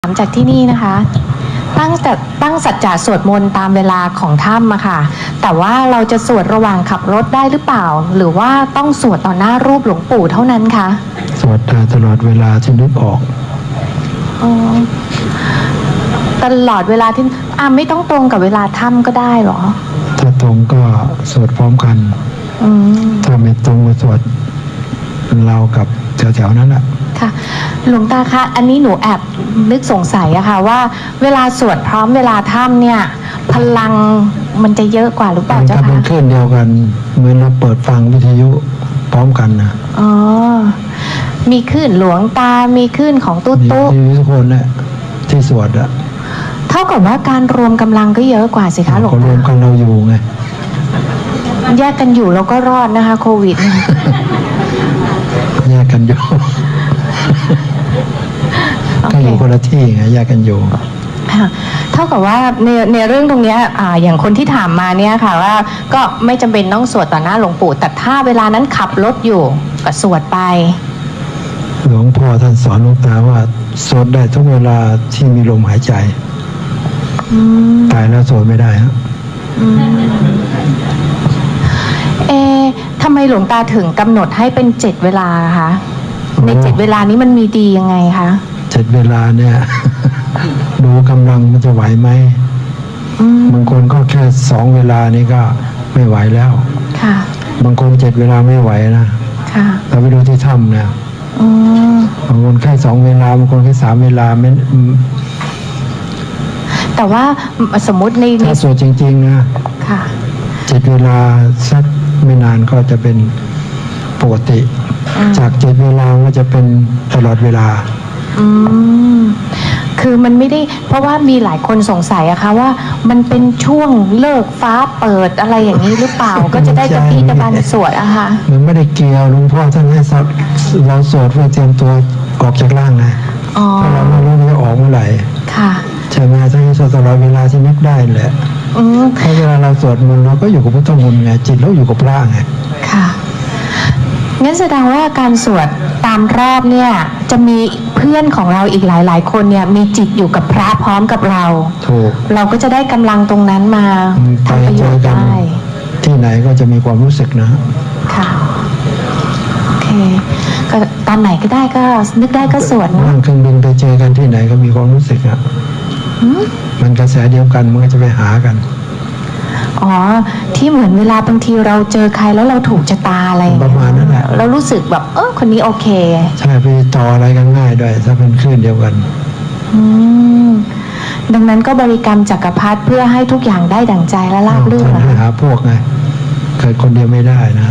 ถามจากที่นี่นะคะตั้งสัจจะสวดมนต์ตามเวลาของถ้ำอะค่ะแต่ว่าเราจะสวดระหว่างขับรถได้หรือเปล่าหรือว่าต้องสวดต่อหน้ารูปหลวงปู่เท่านั้นคะสวดตลอดเวลาที่นึกออกตลอดเวลาที่ไม่ต้องตรงกับเวลาถ้ำก็ได้หรอถ้าตรงก็สวดพร้อมกันถ้าไม่ตรงก็สวดเรากับแถวๆนั้นแหละค่ะหลวงตาคะอันนี้หนูแอบนึกสงสัยอะค่ะว่าเวลาสวดพร้อมเวลาถ้ำเนี่ยพลังมันจะเยอะกว่าหรือเปล่าเจ้าคะเป็นคลื่นเดียวกันเหมือนเราเปิดฟังวิทยุพร้อมกันนะมีคลื่นหลวงตามีคลื่นของตุ๊ตุ๊มีทุกคนแหละที่สวดอะเท่ากับว่าการรวมกำลังก็เยอะกว่าสิคะหลวงตารวมกันเราอยู่ไงแยกกันอยู่เราก็รอดนะคะโควิดแยกกันอยู่ก็อยู่คนละที่ไงแยกกันอยู่เท่ากับว่าในเรื่องตรงนี้อย่างคนที่ถามมาเนี่ยค่ะว่าก็ไม่จำเป็นต้องสวดต่อหน้าหลวงปู่แต่ถ้าเวลานั้นขับรถอยู่ก็สวดไปหลวงพ่อท่านสอนหลวงตาว่าสวดได้ทุกเวลาที่มีลมหายใจตายแล้วสวดไม่ได้ฮะทำไมหลวงตาถึงกำหนดให้เป็น7 เวลาคะใน7 เวลานี้มันมีดียังไงคะ 7 เวลาเนี่ยดูกำลังมันจะไหวไหมบางคนก็แค่2 เวลานี้ก็ไม่ไหวแล้วค่ะบางคน7 เวลาไม่ไหวนะค่ะเราไปดูที่ถ้ำเนี่ยบางคนแค่2 เวลาบางคนแค่3 เวลาไม่แต่ว่าสมมติในถ้าสวดจริงๆนะค่ะ 7 เวลาสักไม่นานก็จะเป็นปกติจาก7 เวลาก็จะเป็นตลอดเวลาคือมันไม่ได้เพราะว่ามีหลายคนสงสัยอะคะว่ามันเป็นช่วงเลิกฟ้าเปิดอะไรอย่างนี้หรือเปล่าก็จะได้กระปี้กระบันสวดอะค่ะมันไม่ได้เกี่ยวหลวงพ่อท่านให้สักเราสวดเพื่อเตรียมตัวออกจากร่างไงถ้าเราไม่รู้จะออกเมื่อไหร่ค่ะใช่ไหมท่านให้สวดตลอดเวลาที่นึกได้แหละเพราะเวลาเราสวดมนต์เราก็อยู่กับพุทธมนต์ไงจิตเราอยู่กับพระไงค่ะงั้นแสดงว่าการสวดตามรอบเนี่ยจะมีเพื่อนของเราอีกหลายๆคนเนี่ยมีจิตอยู่กับพระพร้อมกับเราถูกเราก็จะได้กำลังตรงนั้นมาทำประโยชน์ได้ที่ไหนก็จะมีความรู้สึกนะค่ะโอเคก็ตอนไหนก็ได้ก็นึกได้ก็สวดนะนั่งเครื่องบินไปเจอกันที่ไหนก็มีความรู้สึกอ่ะมันกระแสเดียวกันมันก็จะไปหากันที่เหมือนเวลาบางทีเราเจอใครแล้วเราถูกชะตาอะไรประมาณนั้นแหละเรารู้สึกแบบคนนี้โอเคใช่ไปต่ออะไรกันง่ายด้วยถ้าเป็นคลื่นเดียวกันดังนั้นก็บริกรรมจักรพรรดิเพื่อให้ทุกอย่างได้ดั่งใจและราบรื่นหาพวกไงเกิดคนเดียวไม่ได้นะ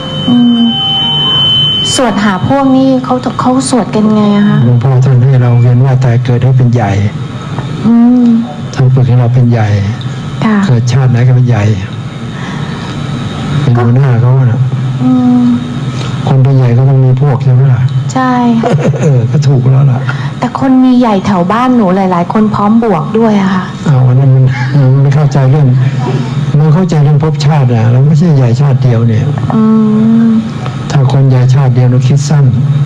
สวดหาพวกนี้เขาสวดกันไงคะหลวงพ่อท่านให้เราเวียนว่ายตายเกิดให้เป็นใหญ่ท่านฝึกให้เราเป็นใหญ่เกิดชาติไหนก็เป็นใหญ่เป็นหัวหน้าเขาน่ะคนเป็นใหญ่ก็ต้องมีพวกใช่ไหมล่ะใช่ก็ถูกแล้วล่ะแต่คนมีใหญ่แถวบ้านหนูหลายๆคนพร้อมบวกด้วยอะค่ะวันนั้นมันไม่เข้าใจเรื่องมันเข้าใจเรื่องภพชาติอะแล้วไม่ใช่ใหญ่ชาติเดียวเนี่ยถ้าคนใหญ่ชาติเดียวเราคิดสั้น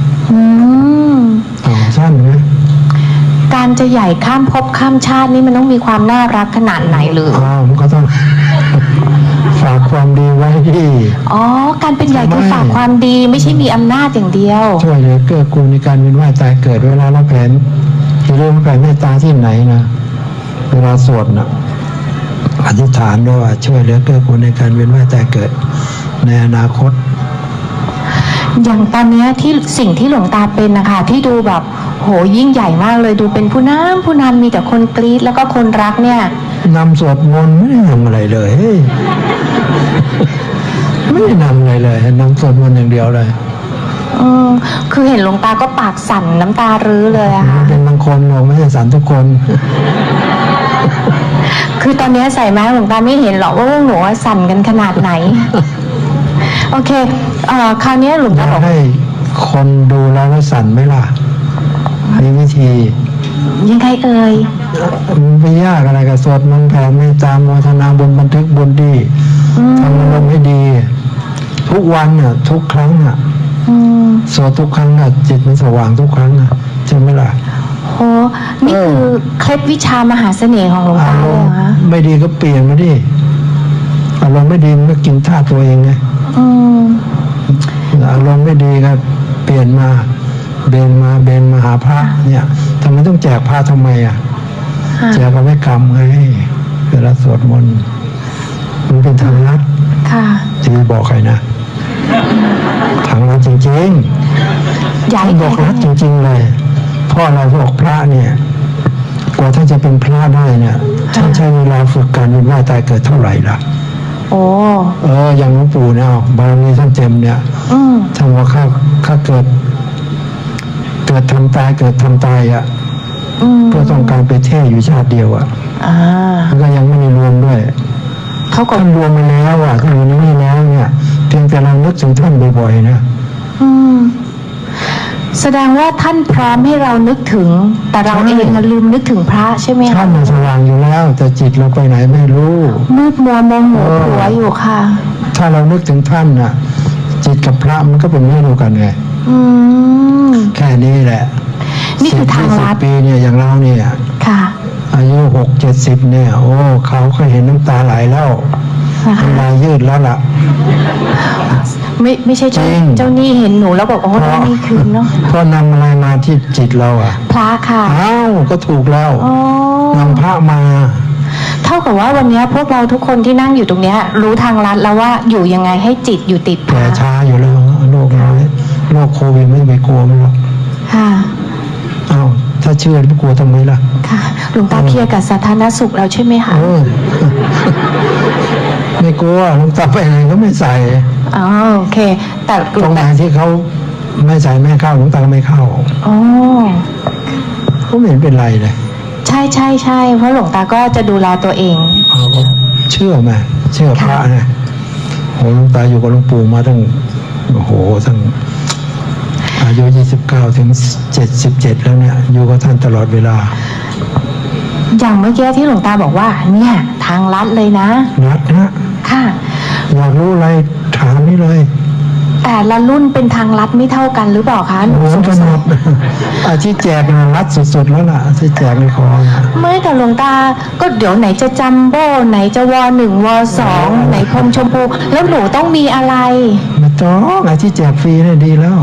สั้นไหมการจะใหญ่ข้ามภพข้ามชาตินี่มันต้องมีความน่ารักขนาดไหนหรือมันก็ต้องฝากความดีไว้ที่การเป็นใหญ่คือฝากความดีไม่ใช่มีอำนาจอย่างเดียวช่วยเหลือเกื้อกูลในการเวียนว่ายตายเกิดเวลาเราแผ่ที่เรื่องแผ่เมตตาที่ไหนนะเวลาสวดนะอธิษฐานด้วยว่าช่วยเหลือเกื้อกูลในการเวียนว่ายตายเกิดในอนาคตอย่างตอนนี้ที่สิ่งที่หลวงตาเป็นนะคะที่ดูแบบโหยิ่งใหญ่มากเลยดูเป็นผู้นำมีแต่คนกรี๊ดแล้วก็คนรักเนี่ยนำสวดมนต์ไม่ได้นำอะไรเลยไม่ได้นำอะไรเลยนำสวดมนต์อย่างเดียวเลยคือเห็นหลวงตาก็ปากสั่นน้ำตารื้อเลยอะค่ะเป็นบางคนหรอกไม่ใช่สั่นทุกคนคือตอนนี้ใส่แมสหลวงตาไม่เห็นหรอกว่าหนูสั่นกันขนาดไหนโอเคคราวนี้หลวงตาบอกให้คนดูแล้วสั่นไหมล่ะมีวิธียังไงเอ่ยมันไม่ยากอะไรกับสวดมนต์แผ่เมตตาโมทนาบุญบันทึกบุญดีทำอารมณ์ให้ดีทุกวันน่ะทุกครั้งน่ะสวดทุกครั้งน่ะจิตมันสว่างทุกครั้งน่ะใช่ไหมล่ะโหโอ้นี่คือเคล็ดวิชามหาเสน่ห์ของหลวงตาเลยเหรอคะไม่ดีก็เปลี่ยนมาดิอารมณ์ไม่ดีมันก็กินท่าตัวเองไงอารมณ์ไม่ดีก็เปลี่ยนมาเบนมาหาพระเนี่ยทำไมต้องแจกพระทำไมอ่ะแจกเอาไว้กรรมไงเวลาสวดมนต์มันเป็นทางลัดจะไปบอกใครนะทางลัดจริงๆบอกลัดจริงๆเลยเพราะอะไรบอกพระเนี่ยกว่าท่านจะเป็นพระได้เนี่ยท่านใช้เวลาฝึกการเวียนว่ายตายเกิดเท่าไหร่ล่ะอย่างหลวงปู่เนี่ยบารมีท่านเต็มเนี่ยท่านว่าข้าเกิดทำตายอ่ะเพื่อต้องการไปเท่อยู่ชาติเดียวอ่ะมันก็ยังไม่ได้รวมด้วยท่านรวมมาแล้วอ่ะท่านอยู่นี่แล้วเนี่ยเพียงแต่เรานึกถึงท่านบ่อยๆนะแสดงว่าท่านพร้อมให้เรานึกถึงแต่เราเองลืมนึกถึงพระใช่ไหมคะท่านสว่างอยู่แล้วแต่จิตเราไปไหนไม่รู้มืดมัวมองหัวอยู่ค่ะถ้าเรานึกถึงท่านน่ะจิตกับพระมันก็เป็นเรื่องเดียวกันไงแค่นี้แหละนี่คือทางลัดปีเนี่ยอย่างเราเนี่ยอายุ60-70เนี่ยโอ้เขาก็เห็นน้ำตาไหลแล้วน้ำลายยืดแล้วล่ะไม่ใช่เจ้านี่เห็นหนูแล้วบอกโอ้นี่คือเนาะก็นำอะไรมาที่จิตเราอ่ะพระค่ะอ้าวก็ถูกแล้วนำพระมาเท่ากับว่าวันนี้พวกเราทุกคนที่นั่งอยู่ตรงนี้รู้ทางลัดแล้วว่าอยู่ยังไงให้จิตอยู่ติดพระแต่ช้าอยู่แล้วโรคน้อยโรคโควิดไม่ไปกลัวมันหรอกค่ะอ้าวถ้าเชื่อไม่กลัวทำไมล่ะค่ะหลวงตาเคลียร์กับสาธารณสุขแล้วใช่ไหมคะไม่กลัวหลวงตาไปไหนก็ไม่ใส่โอเคแต่ตรงไหนที่เขาไม่ใส่ไม่เข้าหลวงตาไม่เข้าก็ไม่เห็นเป็นไรเลยใช่เพราะหลวงตาก็จะดูแลตัวเองเชื่อไหมเชื่อพระนะโหหลวงตาอยู่กับหลวงปู่มาตั้งอายุ29 ถึง 77แล้วเนี่ยอยู่กับท่านตลอดเวลาอย่างเมื่อกี้ที่หลวงตาบอกว่าเนี่ยทางลัดเลยนะลัดนะค่ะอยากรู้อะไรถามนี่เลยแต่ละรุ่นเป็นทางลัดไม่เท่ากันหรือเปล่าคะหนูสงสัยที่แจกนะลัดสุดๆแล้วล่ะที่แจกในคอไม่แต่หลวงตาก็เดี๋ยวไหนจะจัมโบ้ไหนจะว.1 ว.2ไหนพรมชมพูแล้วหนูต้องมีอะไรไม่ต้องที่แจกฟรีเนี่ยดีแล้ว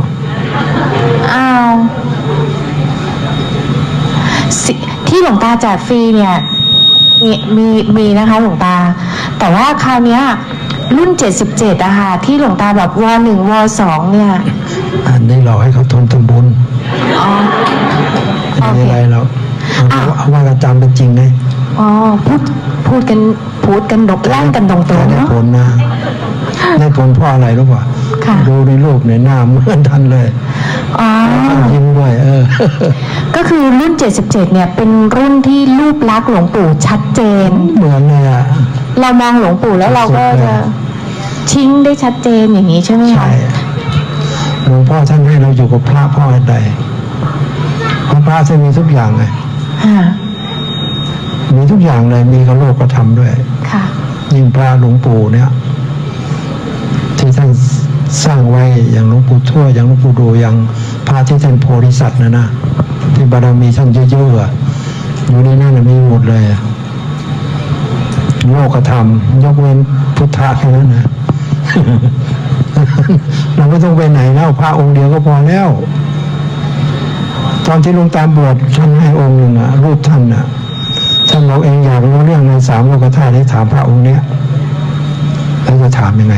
ที่หลวงตาแจกฟรีเนี่ยมีนะคะหลวงตาแต่ว่าคราวนี้รุ่น77อะค่ะที่หลวงตาแบบว.1 ว.2เนี่ยอันนี้เราให้เขาทนทำบุญไม่อะไรเราเอาว่าเราจำเป็นจริงไงพูดกันดกแล่งกันตรงๆเนาะผลนะในผลเพราะอะไรรู้ป่ะดูในรูปในหน้าเหมือนท่านเลยยิ้มด้วยก็คือรุ่น77เนี่ยเป็นรุ่นที่รูปลักษณ์หลวงปู่ชัดเจนเหมือนเลยอะเรามองหลวงปู่แล้วเราก็จะชิงได้ชัดเจนอย่างนี้ใช่ไหมคะหลวงพ่อท่านให้เราอยู่กับพระพ่อใดเพราะพระท่านมีทุกอย่างเลยมีทุกอย่างเลยมีกระโลกกระทำด้วยยิ่งพระหลวงปู่เนี่ยที่ท่านสร้างไว้อย่างหลวงปู่ทั่วอย่างหลวงปู่ดูอย่างพระที่ท่านโพธิสัตว์นะที่บารมีท่านเยอะๆอยู่ในนั้นมีหมดเลยโลกธรรมยกเว้นพุทธะแค่นั้นนะ เราไม่ต้องไปไหนแล้วพระองค์เดียวก็พอแล้วตอนที่หลวงตาบวชท่านให้องค์หนึ่งรูปท่านท่านบอกเองอยากรู้เรื่องใน3 โลกธาตุให้ถามพระองค์เนี้ยแล้วจะถามยังไง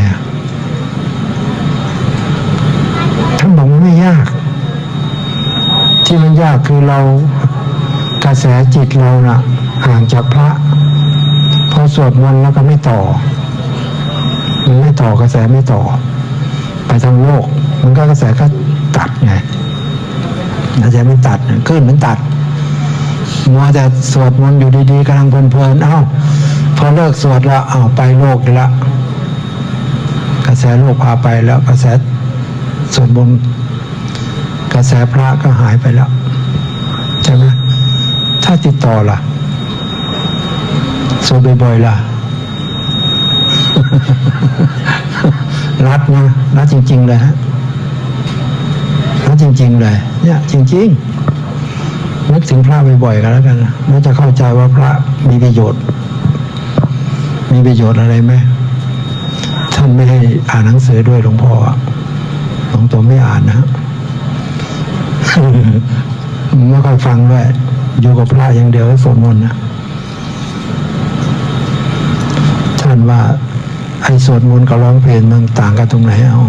ท่านบอกมันไม่ยากที่มันยากคือเรากระแสจิตเราห่างจากพระพอสวดมนต์แล้วก็ไม่ต่อมันไม่ต่อกระแสไม่ต่อไปทางโลกมันก็กระแสก็ตัดไงกระแสไม่ตัดขึ้นมันตัดมัวแต่สวดมนต์อยู่ดีๆกำลังเพลินๆพอเลิกสวดแล้วไปโลกละกระแสโลกพาไปแล้วกระแสสวดมนต์กระแสพระก็หายไปแล้วใช่ไหมถ้าติดต่อล่ะสวดบ่อยๆล่ะ รัดนะรัดจริงๆเลยฮะรัดจริงๆเลยเนี่ยจริงๆนึกถึงพระบ่อยๆกันแล้วกันนะแล้วจะเข้าใจว่าพระมีประโยชน์อะไรไหมท่านไม่ให้อ่านหนังสือด้วยหลวงพ่อหลวงตัวไม่อ่านนะ ไม่ค่อยฟังด้วยอยู่กับพระอย่างเดียวให้สวดมนต์นะท่านว่าไอ้สวดมนต์กับร้องเพลงมันต่างกันตรงไหนเอา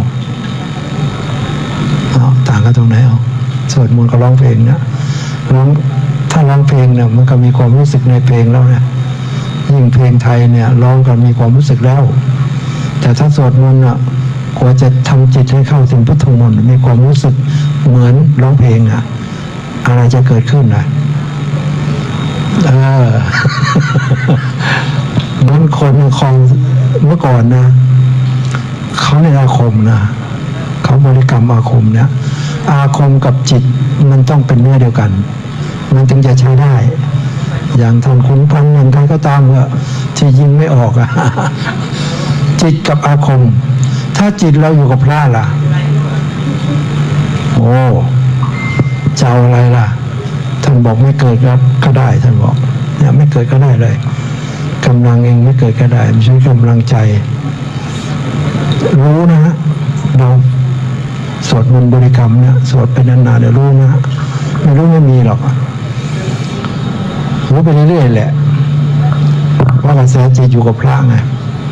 ต่างกันตรงไหนเอาสวดมนต์กับร้องเพลงนะถ้าร้องเพลงเนี่ยมันก็มีความรู้สึกในเพลงแล้วนะยิ่งเพลงไทยเนี่ยร้องกันมีความรู้สึกแล้วแต่ถ้าสวดมนต์อ่ะกว่าจะทำจิตให้เข้าถึงพุทธมนต์มีความรู้สึกเหมือนร้องเพลงอ่ะอะไรจะเกิดขึ้นล่ะเหมือนคนของเมื่อก่อนนะเขาเรียกอาคมนะเขาบริกรรมอาคมเนี่ยอาคมกับจิตมันต้องเป็นเนื้อเดียวกันมันถึงจะใช้ได้อย่างท่านขุนพันธ์อย่างใครก็ตามที่ยิงไม่ออกจิตกับอาคมถ้าจิตเราอยู่กับพระล่ะโอ้จะเอาอะไรล่ะท่านบอกไม่เกิดก็ได้ท่านบอกเนี่ยไม่เกิดก็ได้เลยกำลังเองไม่เกิดก็ได้ไม่ใช่กำลังใจรู้นะเราสวดมนต์บริกรรมเนี่ยสวดไปนานๆเดี๋ยวรู้นะไม่รู้ไม่มีหรอกรู้ไปเรื่อยๆแหละว่ากระแสจิตอยู่กับพระไง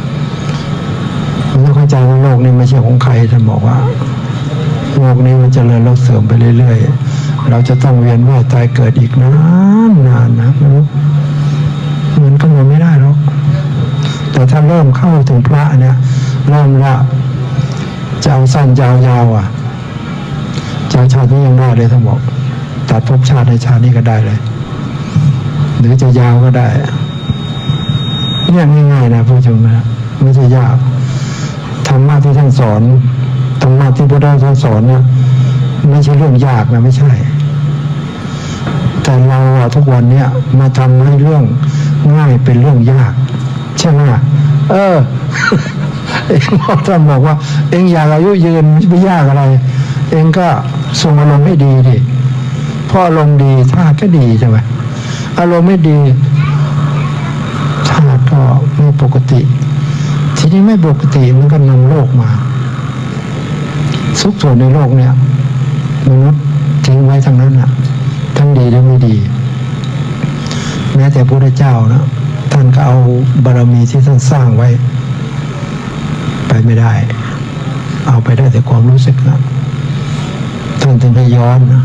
มันต้องเข้าใจว่าโลกนี้ไม่ใช่ของใครท่านบอกว่าโลกนี้มันเจริญแล้วเสื่อมไปเรื่อยๆเราจะต้องเวียนว่ายตายเกิดอีกนานนะไม่รู้มันก็มันไม่ได้หรอกแต่ถ้าเริ่มเข้าถึงพระเนี่ยเริ่มละจะเอาสั้นจะเอายาวจะชาตินี้ยังได้เลยท่านบอกตัดภพชาติในชาตินี้ก็ได้เลยหรือจะยาวก็ได้เนี่ยง่ายๆนะผู้ชมนะไม่ใช่ยากธรรมะที่ท่านสอนธรรมะที่พระเจ้าสอนเนี่ยไม่ใช่เรื่องยากนะไม่ใช่แต่เราทุกวันเนี่ยมาทำให้เรื่องง่ายเป็นเรื่องยากใช่ไหมเองท่านบอกว่าเองอยากอายุยืนไม่ยากอะไรเองก็ทรงอารมณ์ให้ดีดิพออารมณ์ดีธาตุก็ดีใช่ไหมอารมณ์ไม่ดีธาตุก็ไม่ปกติทีนี้ไม่ปกติมันก็นำโลกมาทุกส่วนในโลกเนี่ยมนุษย์ทิ้งไว้ทั้งนั้นอ่ะทั้งดีและไม่ดีแม้แต่พระพุทธเจ้านะท่านก็เอาบารมีที่ท่านสร้างไว้ไปไม่ได้เอาไปได้แต่ความรู้สึกนะท่านถึงให้ย้อนนะ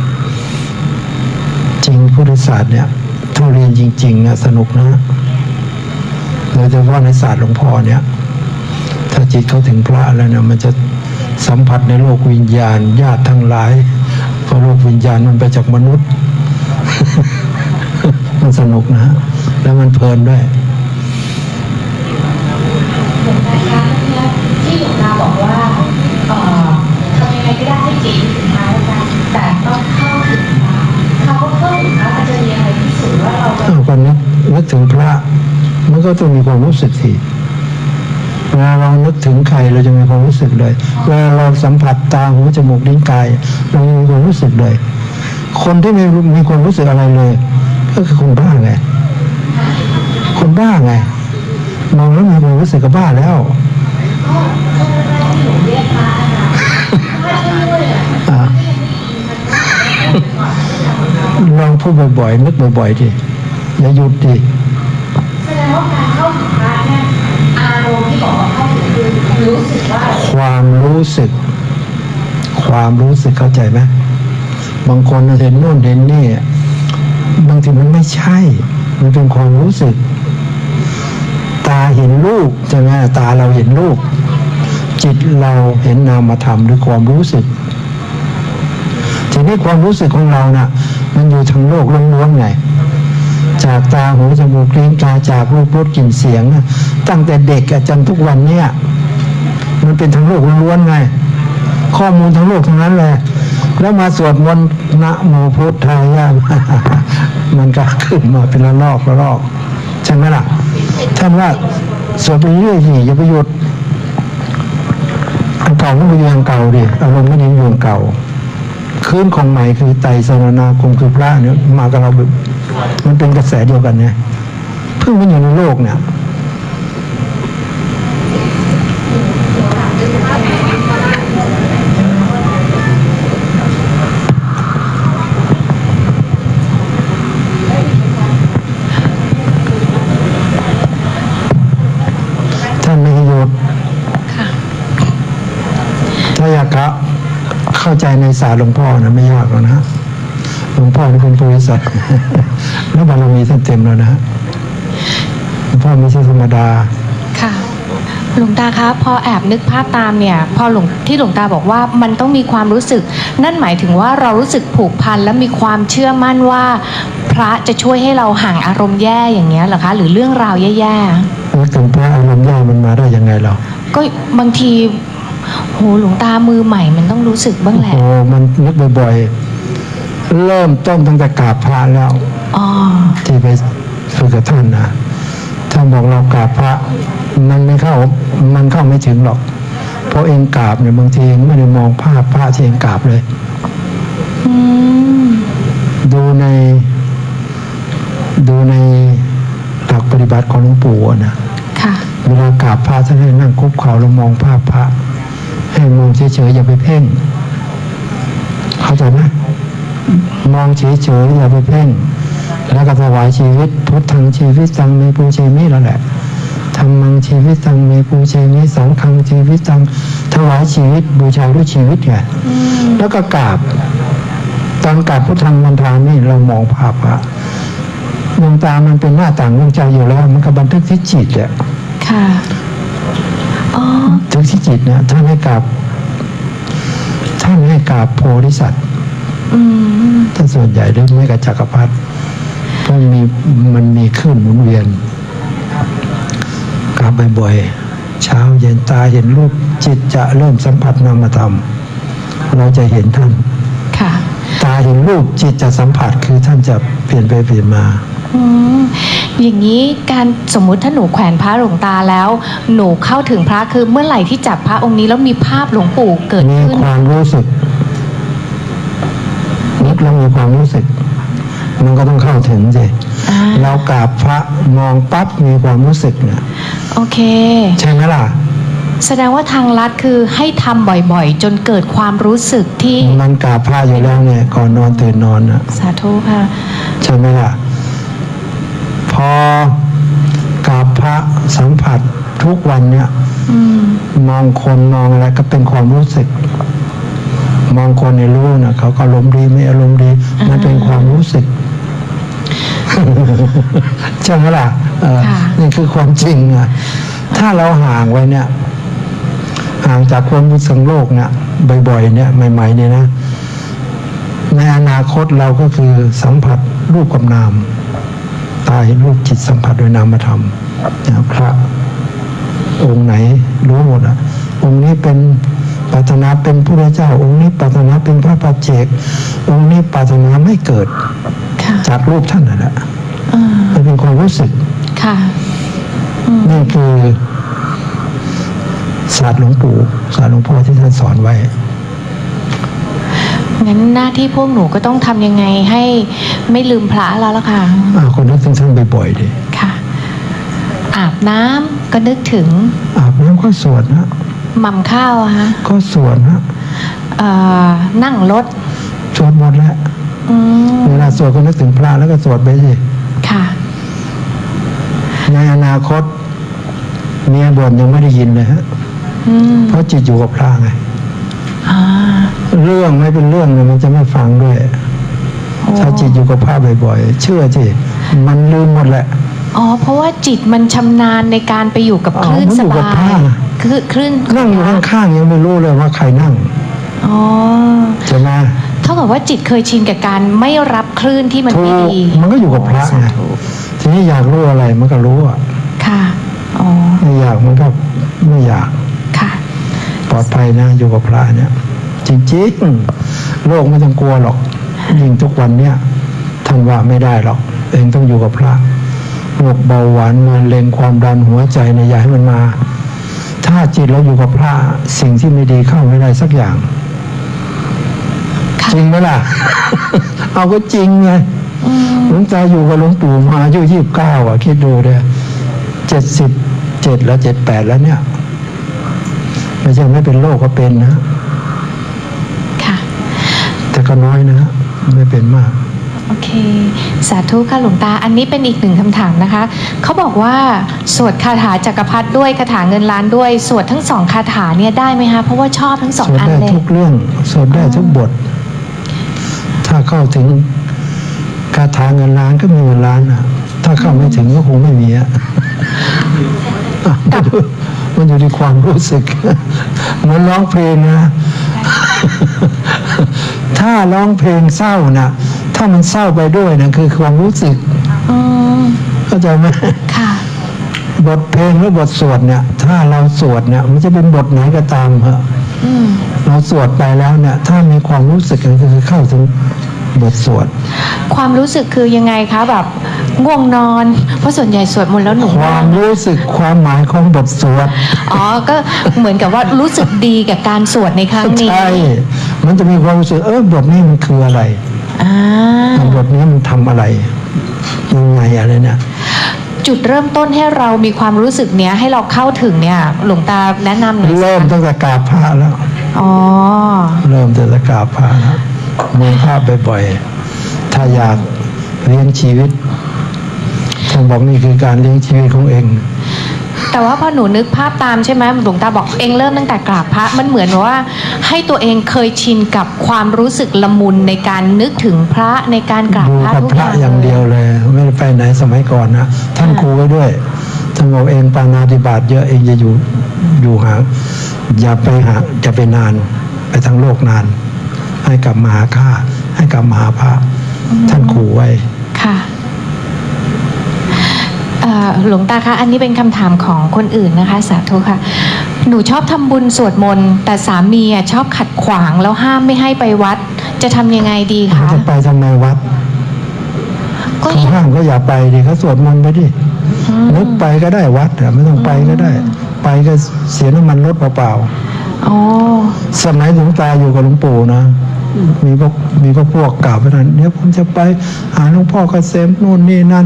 จริงพุทธศาสตร์เนี่ยถ้าเรียนจริงๆนะสนุกนะโดยเฉพาะในศาสตร์หลวงพ่อเนี่ยถ้าจิตเข้าถึงพระแล้วเนี่ยมันจะสัมผัสในโลกวิญญาณญาติทั้งหลายเพราะโลกวิญญาณมันไปจากมนุษย์ มันสนุกนะแล้วมันเพลินด้วยที่หลวงตาบอกว่าทำยังไงก็ได้ให้จิตถึงพระแล้วกันแต่ต้องเข้าถึงพระเขาก็เข้าถึงพระมันจะมีอะไรพิสูจน์ว่าเราคนนึกถึงพระมันก็ต้องมีความรู้สึกสิเวลาเรานึกถึงใครเราจะมีความรู้สึกเลยเวลาเราสัมผัสตาหูจมูกลิ้นกายเรามีความรู้สึกเลยคนที่ไม่มีความรู้สึกอะไรเลยก็คือคนบ้าไงคนบ้าไงมองแล้วมีความรู้สึกกับบ้าแล้วลองพูดบ่อยๆนึกบ่อยๆดิอย่าหยุดดิแสดงว่าการเข้าถึงพระเนี่ยอารมณ์ที่บอกว่าเข้าถึงคือรู้สึกว่าความรู้สึกเข้าใจไหมบางคนเห็นโน่นเห็นนี่บางทีมันไม่ใช่มันเป็นความรู้สึกตาเห็นรูปใช่ไหมตาเราเห็นรูปจิตเราเห็นนามธรรมหรือความรู้สึกทีนี้ความรู้สึกของเราน่ะมันอยู่ทางโลกล้วนๆไงจากตาหูจมูกลิ้นกายจากรูปรสกลิ่นเสียงตั้งแต่เด็กจนทุกวันเนี่ยมันเป็นทางโลกล้วนๆไงข้อมูลทางโลกทั้งนั้นเลยแล้วมาสวดมนต์นะโมพุทธายะมันก็ขึ้นมาเป็นระลอกใช่ไหมล่ะท่านว่าสวดไปเรื่อยๆอย่าไปหยุดอันเก่าไม่ไปอยู่อันเก่าดิอารมณ์ไม่ได้อยู่อันเก่าคืนของใหม่คือไตรสรณาคมคือพระเนี่ยมากับเราแบบมันเป็นกระแสเดียวกันเนี่ยเพิ่งมันอยู่ในโลกเนี่ยท่านไม่ให้หยุดถ้าอยากเข้าใจในศาสตร์หลวงพ่อนะไม่ยากหรอกนะหลวงพ่อเป็นบริษัทแล้วบารมีท่านเต็มแล้วนะหลวงพ่อไม่ใช่ธรรมดาค่ะหลวงตาคะพอแอบนึกภาพตามเนี่ยพอหลวงตาบอกว่ามันต้องมีความรู้สึกนั่นหมายถึงว่าเรารู้สึกผูกพันและมีความเชื่อมั่นว่าพระจะช่วยให้เราห่างอารมณ์แย่อย่างเงี้ยเหรอคะหรือเรื่องราวแย่ๆแล้วถึงพระอารมณ์แย่มันมาได้ยังไงเราก็บางทีโหหลวงตามือใหม่มันต้องรู้สึกบ้างแหละโอ้มันนึกบ่อยๆเริ่มต้นตั้งแต่กราบพระแล้วที่ไปฝึกกับท่านนะท่านบอกเรากราบพระมันเข้าไม่ถึงหรอกเพราะเองกราบเนี่ยบางทีไม่ได้มองภาพพระที่เองกราบเลยดูในหลักปฏิบัติของหลวงปู่นะเวลากราบพระท่านให้นั่งคุกเข่าแล้วมองภาพพระให้มองเฉยๆอย่าไปเพ่งเข้าใจไหมมองเฉยๆอย่าไปเพ่งแล้วก็ถวายชีวิตพุทธังชีวิตตังเมปูเชมิแล้วแหละธัมมังชีวิตตังเมปูเชมิสังฆังชีวิตตังถวายชีวิตบูชาด้วยชีวิตไงแล้วก็กราบตอนกราบพุทธังมันทานี่เรามองภาพพระดวงตามันเป็นหน้าต่างดวงใจอยู่แล้วมันก็บันทึกที่จิตแหละค่ะถึงที่จิตนะท่านให้กราบโพธิสัตว์ท่านส่วนใหญ่หรือไม่กับจักรพรรดิเพราะมันมีคลื่นหมุนเวียนกราบบ่อยๆเช้าเย็นตาเห็นรูปจิตจะเริ่มสัมผัสนามธรรมเราจะเห็นท่านตาเห็นรูปจิตจะสัมผัสคือท่านจะเปลี่ยนไปเปลี่ยนมาอย่างนี้การสมมุติถ้าหนูแขวนพระหลวงตาแล้วหนูเข้าถึงพระคือเมื่อไหร่ที่จับพระองค์นี้แล้วมีภาพหลวงปู่เกิดขึ้นมีความรู้สึกนึกแล้วมีความรู้สึกมันก็ต้องเข้าถึงสิเรากราบพระมองปั๊บมีความรู้สึกเนี่ยโอเคใช่ไหมล่ะแสดงว่าทางลัดคือให้ทำบ่อยๆจนเกิดความรู้สึกที่มันกราบพระอยู่แล้วเนี่ยก่อนนอนตื่นนอนนะสาธุค่ะใช่ไหมล่ะพอกราบพระสัมผัสทุกวันเนี่ยมองคนมองอะไรก็เป็นความรู้สึกมองคนในรู้นะเขาก็อารมณ์ดีไม่อารมณ์ดีมันเป็นความรู้สึกใช่ไหมล่ะนี่คือความจริงอ่ะถ้าเราห่างไว้เนี่ยห่างจากความรู้สึกโลกเนี่ยบ่อยๆเนี่ยใหม่ๆเนี่ยนะในอนาคตเราก็คือสัมผัสรูปกับนามตาเห็นรูปจิตสัมผัสโดยนามธรรมพระองค์ไหนรู้หมดอ่ะองค์นี้เป็นปรารถนาเป็นพระเจ้าองค์นี้ปรารถนาเป็นพระปัจเจกองค์นี้ปรารถนาไม่เกิดจากรูปท่านนั่นแหละมันเป็นความรู้สึกนี่คือศาสตร์หลวงปู่ศาสตร์หลวงพ่อที่ท่านสอนไว้งั้นหน้าที่พวกหนูก็ต้องทำยังไงให้ไม่ลืมพระแล้วล่ะค่ะคนนึกถึงท่านบ่อยๆดิค่ะอาบน้ำก็นึกถึงอาบน้ำก็สวดนะหม่ำข้าวอะฮะก็สวดนะนั่งรถสวดหมดแล้วเวลาสวดก็นึกถึงพระแล้วก็สวดไปสิค่ะในอนาคตเมียบ่นยังไม่ได้ยินเลยฮะเพราะจิตอยู่กับพระไงเรื่องไม่เป็นเรื่องเลยมันจะไม่ฟังด้วยถ้าจิตอยู่กับพระบ่อยๆเชื่อสิมันลืมหมดแหละเพราะว่าจิตมันชำนาญในการไปอยู่กับคลื่นสบายคือคลื่นนั่งอยู่ข้างๆยังไม่รู้เลยว่าใครนั่งใช่ไหมเท่ากับว่าจิตเคยชินกับการไม่รับคลื่นที่มันไม่ดีมันก็อยู่กับพระไงทีนี้อยากรู้อะไรมันก็รู้อ่ะค่ะไม่อยากมันก็ไม่อยากค่ะปลอดภัยนะอยู่กับพระเนี่ยจริงๆโลกไม่ต้องกลัวหรอกยิ่งทุกวันเนี่ยท่านว่าไม่ได้หรอกเองต้องอยู่กับพระโรคเบาหวานมะเร็งความดันหัวใจเนี่ยอย่าให้มันมาถ้าจิตเราอยู่กับพระสิ่งที่ไม่ดีเข้าไม่ได้สักอย่างจริงไหมล่ะ เอาก็จริงไงหลวงตาอยู่กับหลวงปู่มาอายุ29อ่ะคิดดูเลย77แล้ว78แล้วเนี่ยไม่ใช่ไม่เป็นโรคก็เป็นนะค่ะแต่ก็น้อยนะไม่เป็นมากโอเคสาธุค่ะหลวงตาอันนี้เป็นอีกหนึ่งคำถามนะคะเขาบอกว่าสวดคาถาจักรพรรดิด้วยคาถาเงินล้านด้วยสวดทั้ง2คาถาเนี่ยได้ไหมคะเพราะว่าชอบทั้ง2อันเลยสวดได้ทุกเรื่องสวดได้ทุกบทถ้าเข้าถึงคาถาเงินล้านก็มีเงินล้านอ่ะถ้าเข้าไม่ถึงก็คงไม่มีอ่ะมันอยู่ที่ความรู้สึกเหมือนร้องเพลงนะถ้าร้องเพลงเศร้านะถ้ามันเศร้าไปด้วยนะคือความรู้สึกเข้าใจไหมค่ะบทเพลงหรือบทสวดเนี่ยถ้าเราสวดเนี่ยมันจะเป็นบทไหนก็ตามเหอะเราสวดไปแล้วเนี่ยถ้ามีความรู้สึกก็คือเข้าถึงบทสวดความรู้สึกคือยังไงคะแบบง่วงนอนเพราะส่วนใหญ่สวดมนต์แล้วหนูความรู้สึกความหมายของบทสวดก็เหมือนกับว่ารู้สึกดีกับการสวดในครั้งนี้ใช่มันจะมีความรู้สึกบทนี้มันคืออะไรบทนี้มันทำอะไรยังไงอะไรเนี่ยจุดเริ่มต้นให้เรามีความรู้สึกเนี้ยให้เราเข้าถึงเนี่ยหลวงตาแนะนำหน่อยเริ่มตั้งแต่กราบพระแล้วเริ่มตั้งแต่กราบพระแล้วมองภาพบ่อยๆถ้าอยากเลี้ยงชีวิตท่านบอกนี่คือการเลี้ยงชีวิตของเองแต่ว่าพอหนูนึกภาพตามใช่ไหมหลวงตาบอกเองเริ่มตั้งแต่กราบพระมันเหมือนว่าให้ตัวเองเคยชินกับความรู้สึกละมุนในการนึกถึงพระในการกราบพระทุกอย่างเดียวเลยไม่ได้ไปไหนสมัยก่อนนะท่านครูไว้ด้วยท่านบอกเองปาณาติบาตเยอะเองจะอยู่ห่างอย่าไปนานไปทางโลกนานให้กลับมาหาข้าให้กลับมาหาพระท่านขู่ไว้ค่ะหลวงตาคะอันนี้เป็นคำถามของคนอื่นนะคะสาธุค่ะหนูชอบทำบุญสวดมนต์แต่สามีชอบขัดขวางแล้วห้ามไม่ให้ไปวัดจะทำยังไงดีคะจะไปทำไมวัดเขาห้ามก็อย่าไปดิเขาสวดมนต์ไปดินึกไปก็ได้วัดไม่ต้องไปก็ได้ไปก็เสียน้ำมันรถเปล่าๆสมัยหลวงตาอยู่กับหลวงปู่นะมีพวกกล่าวไปนั้นเดี๋ยวผมจะไปหาหลวงพ่อเกษมนู่นนี่นั่น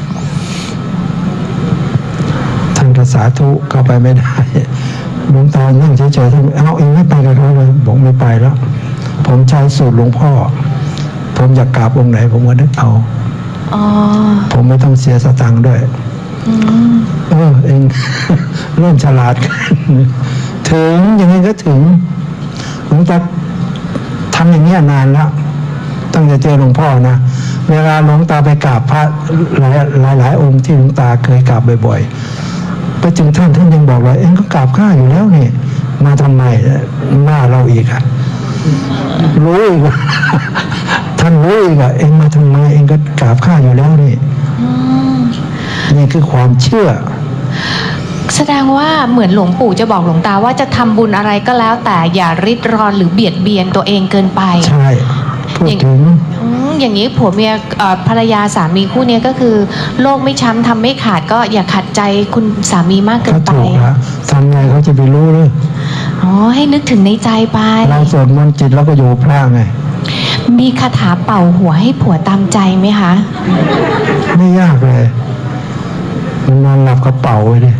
ท่านสาธุเข้าไปไม่ได้หลวงตานั่งเฉยๆท่านเอาเองไม่ไปกับเขาเลยบอกไม่ไปแล้วผมใช้สูตรหลวงพ่อผมอยากกราบองค์ไหนผมก็นึกเอาผมไม่ต้องเสียสตังค์ด้วยเองเริ่มฉลาดถึงยังไงก็ถึงหลวงตาทำอย่างนี้นานแล้วตั้งแต่เจอหลวงพ่อนะเวลาหลวงตาไปกราบพระหลายองค์ที่หลวงตาเคยกราบบ่อยๆไปถึงท่านยังบอกเลยเอ็งก็กราบข้าอยู่แล้วนี่มาทำไมหน้าเราอีกอ่ะรู้อีกท่านรู้อีกอ่ะเอ็งมาทำไมเอ็งก็กราบข้าอยู่แล้วนี่นี่คือความเชื่อแสดงว่าเหมือนหลวงปู่จะบอกหลวงตาว่าจะทำบุญอะไรก็แล้วแต่อย่าริดรอนหรือเบียดเบียนตัวเองเกินไปใช่พูดถึงอย่างนี้ผัวเมียภรรยาสามีคู่นี้ก็คือโลกไม่ช้ำทำไม่ขาดก็อย่าขัดใจคุณสามีมากเกินไปทำไงเขาจะไปรู้เลยให้นึกถึงในใจไปเราสวดมนต์จิตแล้วก็อยู่พระไงมีคาถาเป่าหัวให้ผัวตามใจไหมคะไม่ยากเลยมันนอนหลับกระเป๋าไว้ดิ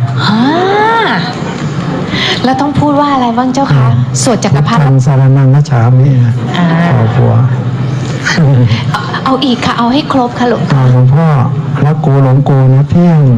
แล้วต้องพูดว่าอะไรบ้างเจ้าคะสวดจักรพรรดิทำสารนังนัชฉามินะผัวเอาอีกค่ะเอาให้ครบค่ะหลวงพ่อหลวงพ่อรักกูหลงกูนะเพียง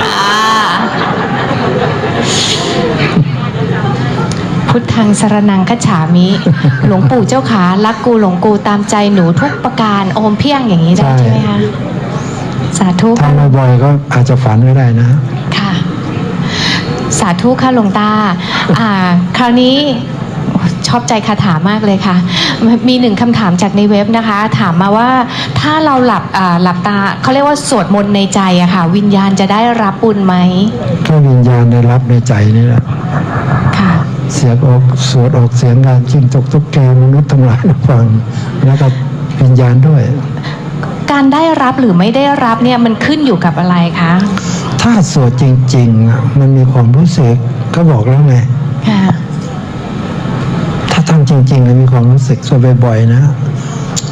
พุทธังสรนังคัจฉามิหลวงปู่เจ้าขารักกูหลงกูตามใจหนูทุกประการโอมเพียงอย่างนี้ได้ใช่ไหมคะสาธุทำบ่อยๆก็อาจจะฝันไม่ได้นะค่ะสาธุค่ะหลวงตาคราวนี้ชอบใจคาถามากเลยค่ะมีหนึ่งคำถามจากในเว็บนะคะถามมาว่าถ้าเราหลับตาเขาเรียกว่าสวดมนต์ในใจอะค่ะวิญญาณจะได้รับบุญไหมก็วิญญาณได้รับในใจนี่แหละค่ะเสียงออกสวดออกเสียงงานจิ้งจกตุ๊กแกมนุษย์ทั้งหลายฟังแล้วก็วิญญาณด้วยการได้รับหรือไม่ได้รับเนี่ยมันขึ้นอยู่กับอะไรคะถ้าสวดจริงๆมันมีความรู้สึกก็บอกแล้วไงถ้าทำจริงๆมันมีความรู้สึกสวดบ่อยๆนะ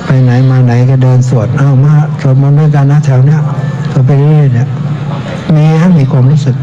ไปไหนมาไหนก็เดินสวดเอามาสวดมนต์ด้วยกันนะแถวเนี้ยสวดไปเรื่อยๆเนี่ยมีความรู้สึก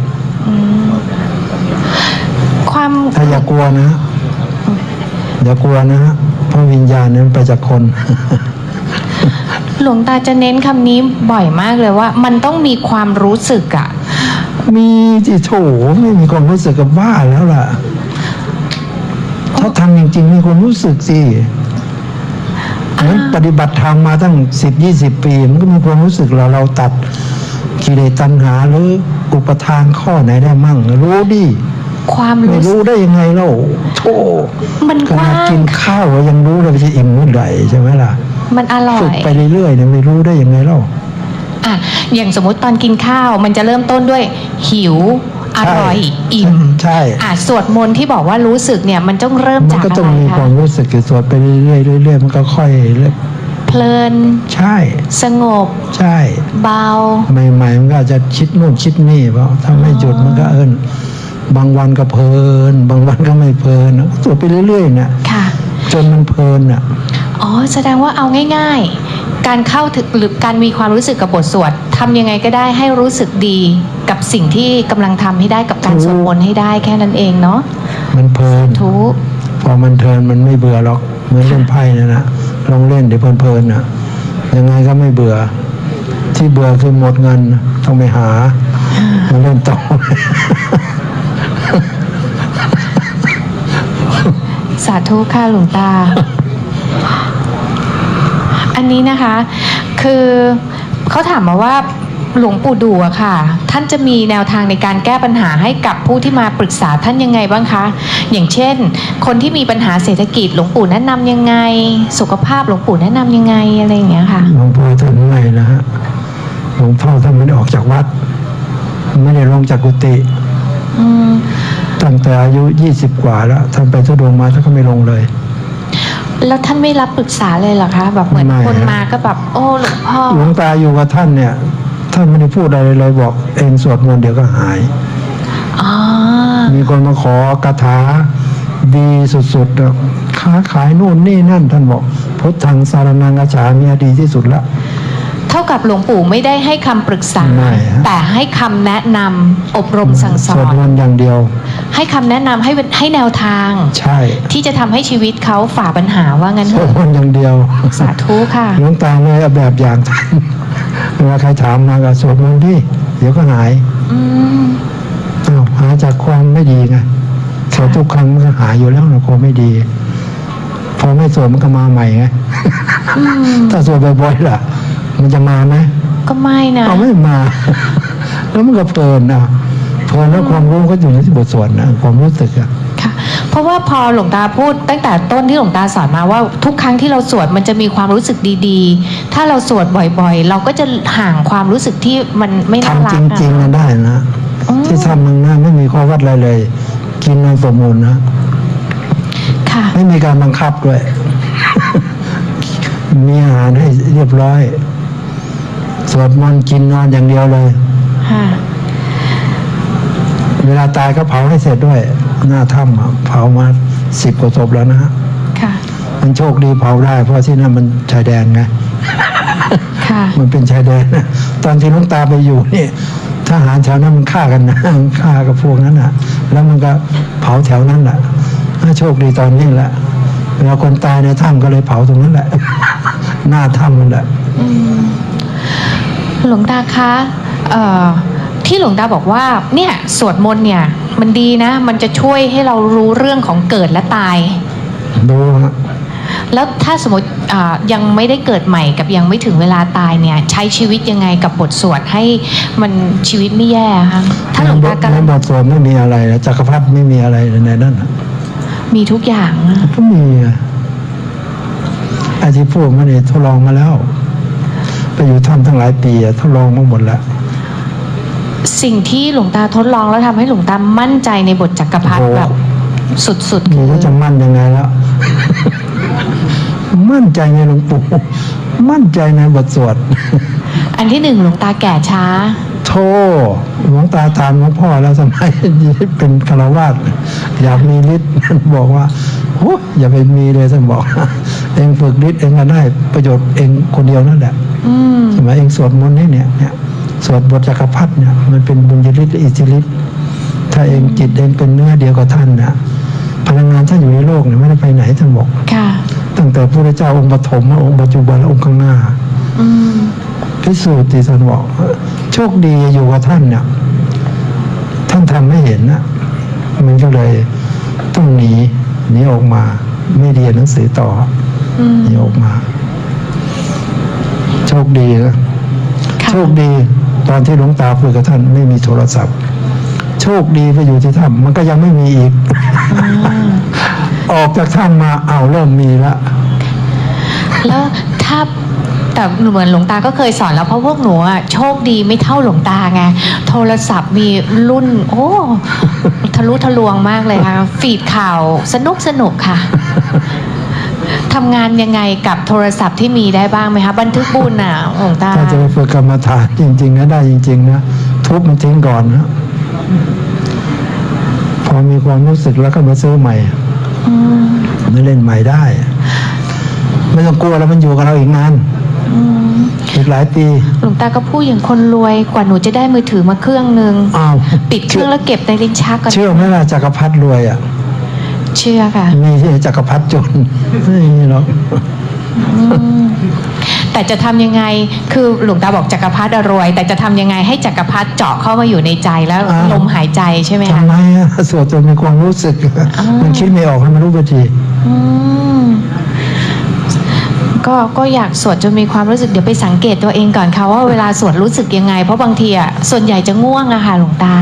ถ้าอย่ากลัวนะอย่ากลัวนะเพราะวิญญาณนั้นไปจากคนหลวงตาจะเน้นคำนี้บ่อยมากเลยว่ามันต้องมีความรู้สึกอะมีที่โถไม่มีความรู้สึกกับบ้าแล้วล่ะถ้าทำจริงๆมีความรู้สึกสินั้นปฏิบัติธรรมมาตั้ง10-20 ปีมันก็มีความรู้สึกเราตัดกิเลสตัณหาหรืออุปทานข้อไหนได้มั่งรู้ดิความรู้ไม่รู้ได้ยังไงเล่าโธ่มันกว้างกินข้าวยังรู้เลยจะอิ่มเมื่อไหร่ใช่ไหมล่ะมันอร่อยฝึกไปเรื่อยๆเนี่ยไม่รู้ได้ยังไงเล่าอย่างสมมติตอนกินข้าวมันจะเริ่มต้นด้วยหิวอร่อยอิ่มใช่สวดมนต์ที่บอกว่ารู้สึกเนี่ยมันต้องเริ่มจากอะไรคะมันก็ต้องมีความรู้สึกสวดไปเรื่อยๆเรื่อยๆมันก็ค่อยเพลินใช่สงบใช่เบาใหม่ๆมันก็อาจจะคิดนู่นคิดนี่เพราะถ้าไม่หยุดมันก็บางวันก็เพลินบางวันก็ไม่เพลินสวดไปเรื่อยๆเนี่ยจนมันเพลินอ่ะแสดงว่าเอาง่ายๆการเข้าถึงหรือการมีความรู้สึกกับบทสวดทำยังไงก็ได้ให้รู้สึกดีกับสิ่งที่กำลังทำให้ได้กับการสวดมนต์ให้ได้แค่นั้นเองเนาะมันเพลินพอมันเพลินมันไม่เบื่อหรอกเหมือนเล่นไพ่นะลองเล่นเดี๋ยวเพลินๆน่ะยังไงก็ไม่เบื่อที่เบื่อคือหมดเงินต้องไปหามาเล่นต่อสาธุค่ะหลวงตาอันนี้นะคะคือเขาถามมาว่าหลวงปู่ดูอะค่ะท่านจะมีแนวทางในการแก้ปัญหาให้กับผู้ที่มาปรึกษาท่านยังไงบ้างคะอย่างเช่นคนที่มีปัญหาเศรษฐกิจหลวงปู่แนะนำยังไงสุขภาพหลวงปู่แนะนำยังไงอะไรอย่างเงี้ยค่ะหลวงพ่อท่านไม่นะฮะหลวงพ่อท่านไม่ได้ออกจากวัดไม่ได้ลงจากกุฏิตั้งแต่อายุ20 กว่าแล้วท่านไปทุดงมาท่านก็ไม่ลงเลยแล้วท่านไม่รับปรึกษาเลยเหรอคะแบบเหมือนคนมาก็แบบโอ้หลวงพ่อหลวงตาอยู่กับท่านเนี่ยท่านไม่ได้พูดอะไรเลยบอกเองสวดมนต์เดี๋ยวก็หายมีคนมาขอกถาดีสุดๆค้าขายนู่นนี่นั่นท่านบอกพุทธังสารนังคัจฉามิดีที่สุดละเท่ากับหลวงปู่ไม่ได้ให้คำปรึกษาแต่ให้คำแนะนำอบรมสั่งสอนสวดมนต์อย่างเดียวให้คำแนะนำให้แนวทางใช่ที่จะทำให้ชีวิตเขาฝ่าปัญหาว่างั้นสวดมนต์อย่างเดียวสาธุค่ะหลวงตาเลยเอาแบบอย่างท่านเวลาใครถามมาก็สวดมนต์ดิเดี๋ยวก็หายหายจากความไม่ดีไงสวดทุกครั้งมันก็หายอยู่แล้วนะความไม่ดีพอไม่สวดมันก็มาใหม่ไงถ้าสวดบ่อยๆล่ะมันจะมาไหมก็ไม่นะไม่มาแล้วมันก็เพลินนะเพลินแล้วความรู้ก็อยู่ในบทสวดนะความรู้สึกอะค่ะเพราะว่าพอหลวงตาพูดตั้งแต่ต้นที่หลวงตาสอนมาว่าทุกครั้งที่เราสวดมันจะมีความรู้สึกดีๆถ้าเราสวดบ่อยๆเราก็จะห่างความรู้สึกที่มันไม่น่ารักทำจริงๆได้นะที่ทำมันน่าไม่มีข้อวัดอะไรเลยกินนอนสวดมนต์นะค่ะไม่มีการบังคับด้วยมีอาหารให้เรียบร้อยสวดมนต์กินนอนอย่างเดียวเลยเวลาตายก็เผาให้เสร็จด้วยหน้าถ้ำเผามา10 กว่าศพแล้วนะฮะมันโชคดีเผาได้เพราะที่นั่นมันชายแดนไงมันเป็นชายแดนตอนที่หลวงตาไปอยู่นี่ทหารแถวนั้นมันฆ่ากันนะฆ่ากับพวกนั้นนะแล้วมันก็เผาแถวนั้นแหละโชคดีตอนนี้แหละเวลาคนตายในถ้ำก็เลยเผาตรงนั้นแหละหน้าถ้ำนั่นแหละหลวงตาคะที่หลวงตาบอกว่าเนี่ยสวดมนต์เนี่ยมันดีนะมันจะช่วยให้เรารู้เรื่องของเกิดและตายดูแล้วถ้าสมมติยังไม่ได้เกิดใหม่กับยังไม่ถึงเวลาตายเนี่ยใช้ชีวิตยังไงกับบทสวดให้มันชีวิตไม่แย่คะถ้าหลวงตากำลังบทสวดไม่มีอะไรนะจักรพรรดิไม่มีอะไรในนั้นมีทุกอย่างก็มีไอ้ที่พูดมาเนี่ยทดลองมาแล้วไปอยู่ถ้ำทั้งหลายปีทดลองมาหมดแล้วสิ่งที่หลวงตาทดลองแล้วทำให้หลวงตามั่นใจในบทจักรพรรดิแบบสุดๆคือจะมั่นยังไงแล้วมั่นใจในหลวงปู่มั่นใจในบทสวดอันที่1หลวงตาแก่ช้าโธ่หลวงตาตามหลวงพ่อแล้วสมัยเป็นฆราวาสอยากมีฤทธิ์บอกว่าโอ้อย่าไปมีเลยท่านบอกเองฝึกฤทธิ์เองก็ได้ประโยชน์เองคนเดียวนั่นแหละใช่ไหมเองสวดมนต์เนี่ยสวดบทจักรพรรดิเนี่ยมันเป็นบุญญฤทธิ์อิทธิฤทธิ์ถ้าเองจิตเองเป็นเนื้อเดียวกับท่านนะพลังงานท่านอยู่ในโลกเนี่ยไม่ได้ไปไหนท่านบอกตั้งแต่พระพุทธเจ้าองค์ปฐมองค์ปัจจุบันและองค์ข้างหน้าพิสูจน์ที่ท่านบอกโชคดีอยู่กับท่านเนี่ยท่านทำไม่เห็นนะมันก็เลยต้องหนีออกมาไม่เรียนหนังสือต่อหนีออกมาโชคดีนะโชคดีตอนที่หลวงตาคุยกับท่านไม่มีโทรศัพท์โชคดีไปอยู่ที่ถ้ำมันก็ยังไม่มีอีก ออกจากถ้ำมาเริ่มมีละแล้วถ้าแต่เหมือนหลวงตาก็เคยสอนแล้วเพราะพวกหนูอ่ะโชคดีไม่เท่าหลวงตาไงโทรศัพท์มีรุ่นทะลุทะลวงมากเลยค่ะฟีดข่าวสนุกค่ะทำงานยังไงกับโทรศัพท์ที่มีได้บ้างไหมคะบันทึกบุญอ่ะหลวงตาถ้าจะไปฝึกกรรมฐานจริงๆนะได้จริงๆนะทุบมันทิ้งก่อนนะพอมีความรู้สึกแล้วก็มาซื้อใหม่ไม่เล่นใหม่ได้ไม่ต้องกลัวแล้วมันอยู่กับเราอีกนานอีกหลายปีหลวงตาก็พูดอย่างคนรวยกว่าหนูจะได้มือถือมาเครื่องนึงปิดเครื่องแล้วเก็บในลิ้นชักก่อนเชื่อไหมล่ะจักรพรรดิรวยอ่ะเชื่อค่ะมีที่จักรพรรดิจนไม่มีหรอกแต่จะทำยังไงคือหลวงตาบอกจักรพรรดิรวยแต่จะทำยังไงให้จักรพรรดิเจาะเข้ามาอยู่ในใจแล้วลมหายใจใช่ไหมคะทำไมสวดจนมีความรู้สึกมันคิดไม่ออกให้มันรู้ไปทีก็อยากสวดจนมีความรู้สึกเดี๋ยวไปสังเกตตัวเองก่อนค่ะว่าเวลาสวดรู้สึกยังไงเพราะบางทีอ่ะส่วนใหญ่จะง่วงอะค่ะหลวงตา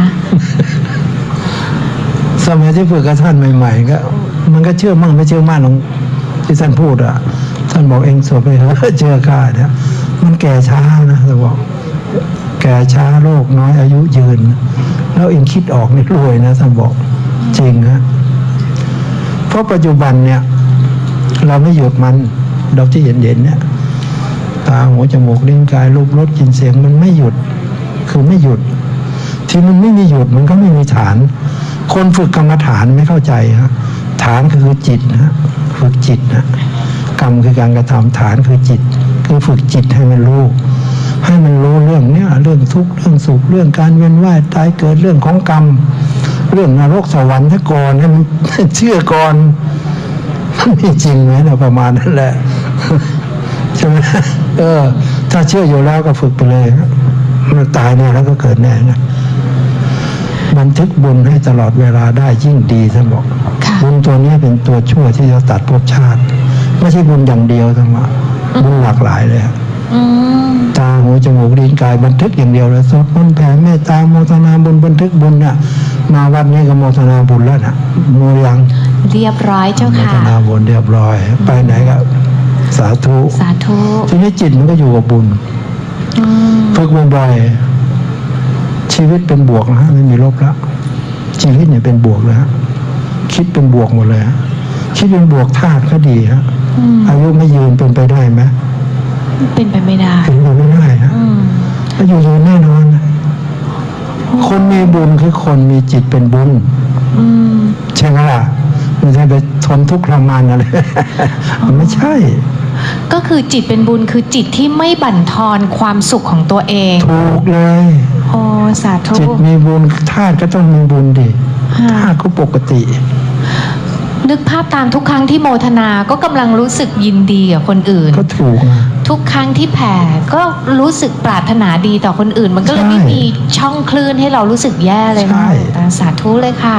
สมัยที่ฝึกกับท่านใหม่ๆก็มันก็เชื่อมั่งไม่เชื่อมั่นหลวงที่ท่านพูดอ่ะท่านบอกเองสวดไปเถอะเชื่อข้าเนี่ยมันแก่ช้านะท่านบอกแก่ช้าโรคน้อยอายุยืนแล้วเองคิดออกนี่รวยนะท่านบอกจริงฮะเพราะปัจจุบันเนี่ยเราไม่หยุดมันเราที่เห็นเนี่ยตาหูจมูกลิ้นกายรูปรสกลิ่นเสียงมันไม่หยุดคือไม่หยุดที่มันไม่มีหยุดมันก็ไม่มีฐานคนฝึกกรรมฐานไม่เข้าใจฮะฐานคือจิตนะฝึกจิตนะกรรมคือการกระทำฐานคือจิตคือฝึกจิตให้มันรู้เรื่องเนี้ยเรื่องทุกข์เรื่องสุขเรื่องการเวียนว่ายตายเกิดเรื่องของกรรมเรื่องนรกสวรรค์ถ้าก่อนให้มันเชื่อก่อนไม่จริงไหมนะประมาณนั้นแหละใช่ไหมถ้าเชื่ออยู่แล้วก็ฝึกไปเลยมันตายแน่แล้วก็เกิดแน่นะบันทึกบุญให้ตลอดเวลาได้ยิ่งดีท่านบอกบุญตัวนี้เป็นตัวช่วยที่จะตัดภพชาติไม่ใช่บุญอย่างเดียวทั้งหมดบุญหลากหลายเลยตาหูจมูกลิ้นกายบันทึกอย่างเดียวเลยสวดมนต์แผ่เมตตาโมทนาบุญบันทึกบุญน่ะมาวัดนี้ก็โมทนาบุญแล้วน่ะโมยังเรียบร้อยเจ้าค่ะโมทนาบุญเรียบร้อยไปไหนก็สาธุทีนี้จิตมันก็อยู่กับบุญฝึกบ่อยๆชีวิตเป็นบวกนะไม่มีลบแล้วชีวิตเนี่ยเป็นบวกเลยฮะคิดเป็นบวกหมดเลยฮะคิดเป็นบวกธาตุก็ดีฮะอายุไม่ยืนเป็นไปได้ไหมเป็นไปไม่ได้เป็นไปไม่ได้ฮะอายุยืนแน่นอนคนมีบุญคือคนมีจิตเป็นบุญใช่ไหมล่ะไม่ใช่ไปทนทุกข์ทรมานอะไรไม่ใช่ก็คือจิตเป็นบุญคือจิตที่ไม่บั่นทอนความสุขของตัวเองถูกเลยโอ้สาธุจิตมีบุญธาตุก็ต้องมีบุญดิธาตุก็ปกตินึกภาพตามทุกครั้งที่โมทนาก็กำลังรู้สึกยินดีกับคนอื่นก็ถูกทุกครั้งที่แผ่ก็รู้สึกปรารถนาดีต่อคนอื่นมันก็เลยไม่มีช่องคลื่นให้เรารู้สึกแย่เลยนะสาธุเลยค่ะ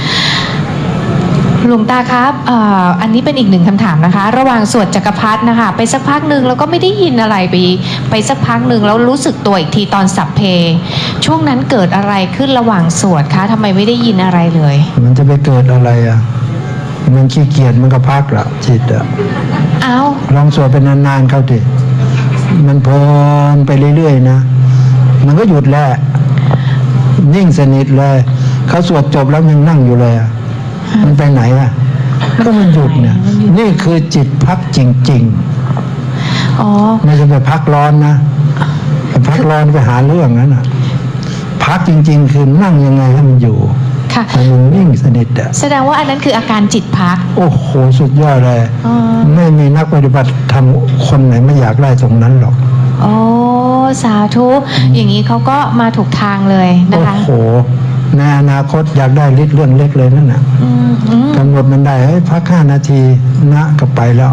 หลวงตาครับอันนี้เป็นอีกหนึ่งคำถามนะคะระหว่างสวดจักรพรรดินะคะไปสักพักหนึ่งแล้วก็ไม่ได้ยินอะไรไปสักพักหนึ่งแล้วรู้สึกตัวอีกทีตอนสัพเพช่วงนั้นเกิดอะไรขึ้นระหว่างสวดคะทำไมไม่ได้ยินอะไรเลยมันจะไปเกิดอะไรอ่ะมันขี้เกียจมันก็พักละจิตอ่ะลองสวดไปนานๆเข้าดิมันเพลินไปเรื่อยๆนะมันก็หยุดแล้วนิ่งสนิทเลยเขาสวดจบแล้วยังนั่งอยู่เลยมันไปไหนอ่ะก็มันหยุดเนี่ยนี่คือจิตพักจริงๆไม่ใช่ไปพักร้อนนะพักร้อนไปหาเรื่องนั้นอ่ะพักจริงๆคือนั่งยังไงให้มันอยู่ค่ะมันนิ่งสนิทอะแสดงว่าอันนั้นคืออาการจิตพักโอ้โหสุดยอดเลยไม่มีนักปฏิบัติธรรมคนไหนไม่อยากได้ตรงนั้นหรอกโอ้สาธุอย่างนี้เขาก็มาถูกทางเลยนะคะโอ้โหในอนาคตอยากได้เรื่องเล็กเลยนั่นน่ะกำหนดมันได้พัก5 นาทีนะก็ไปแล้ว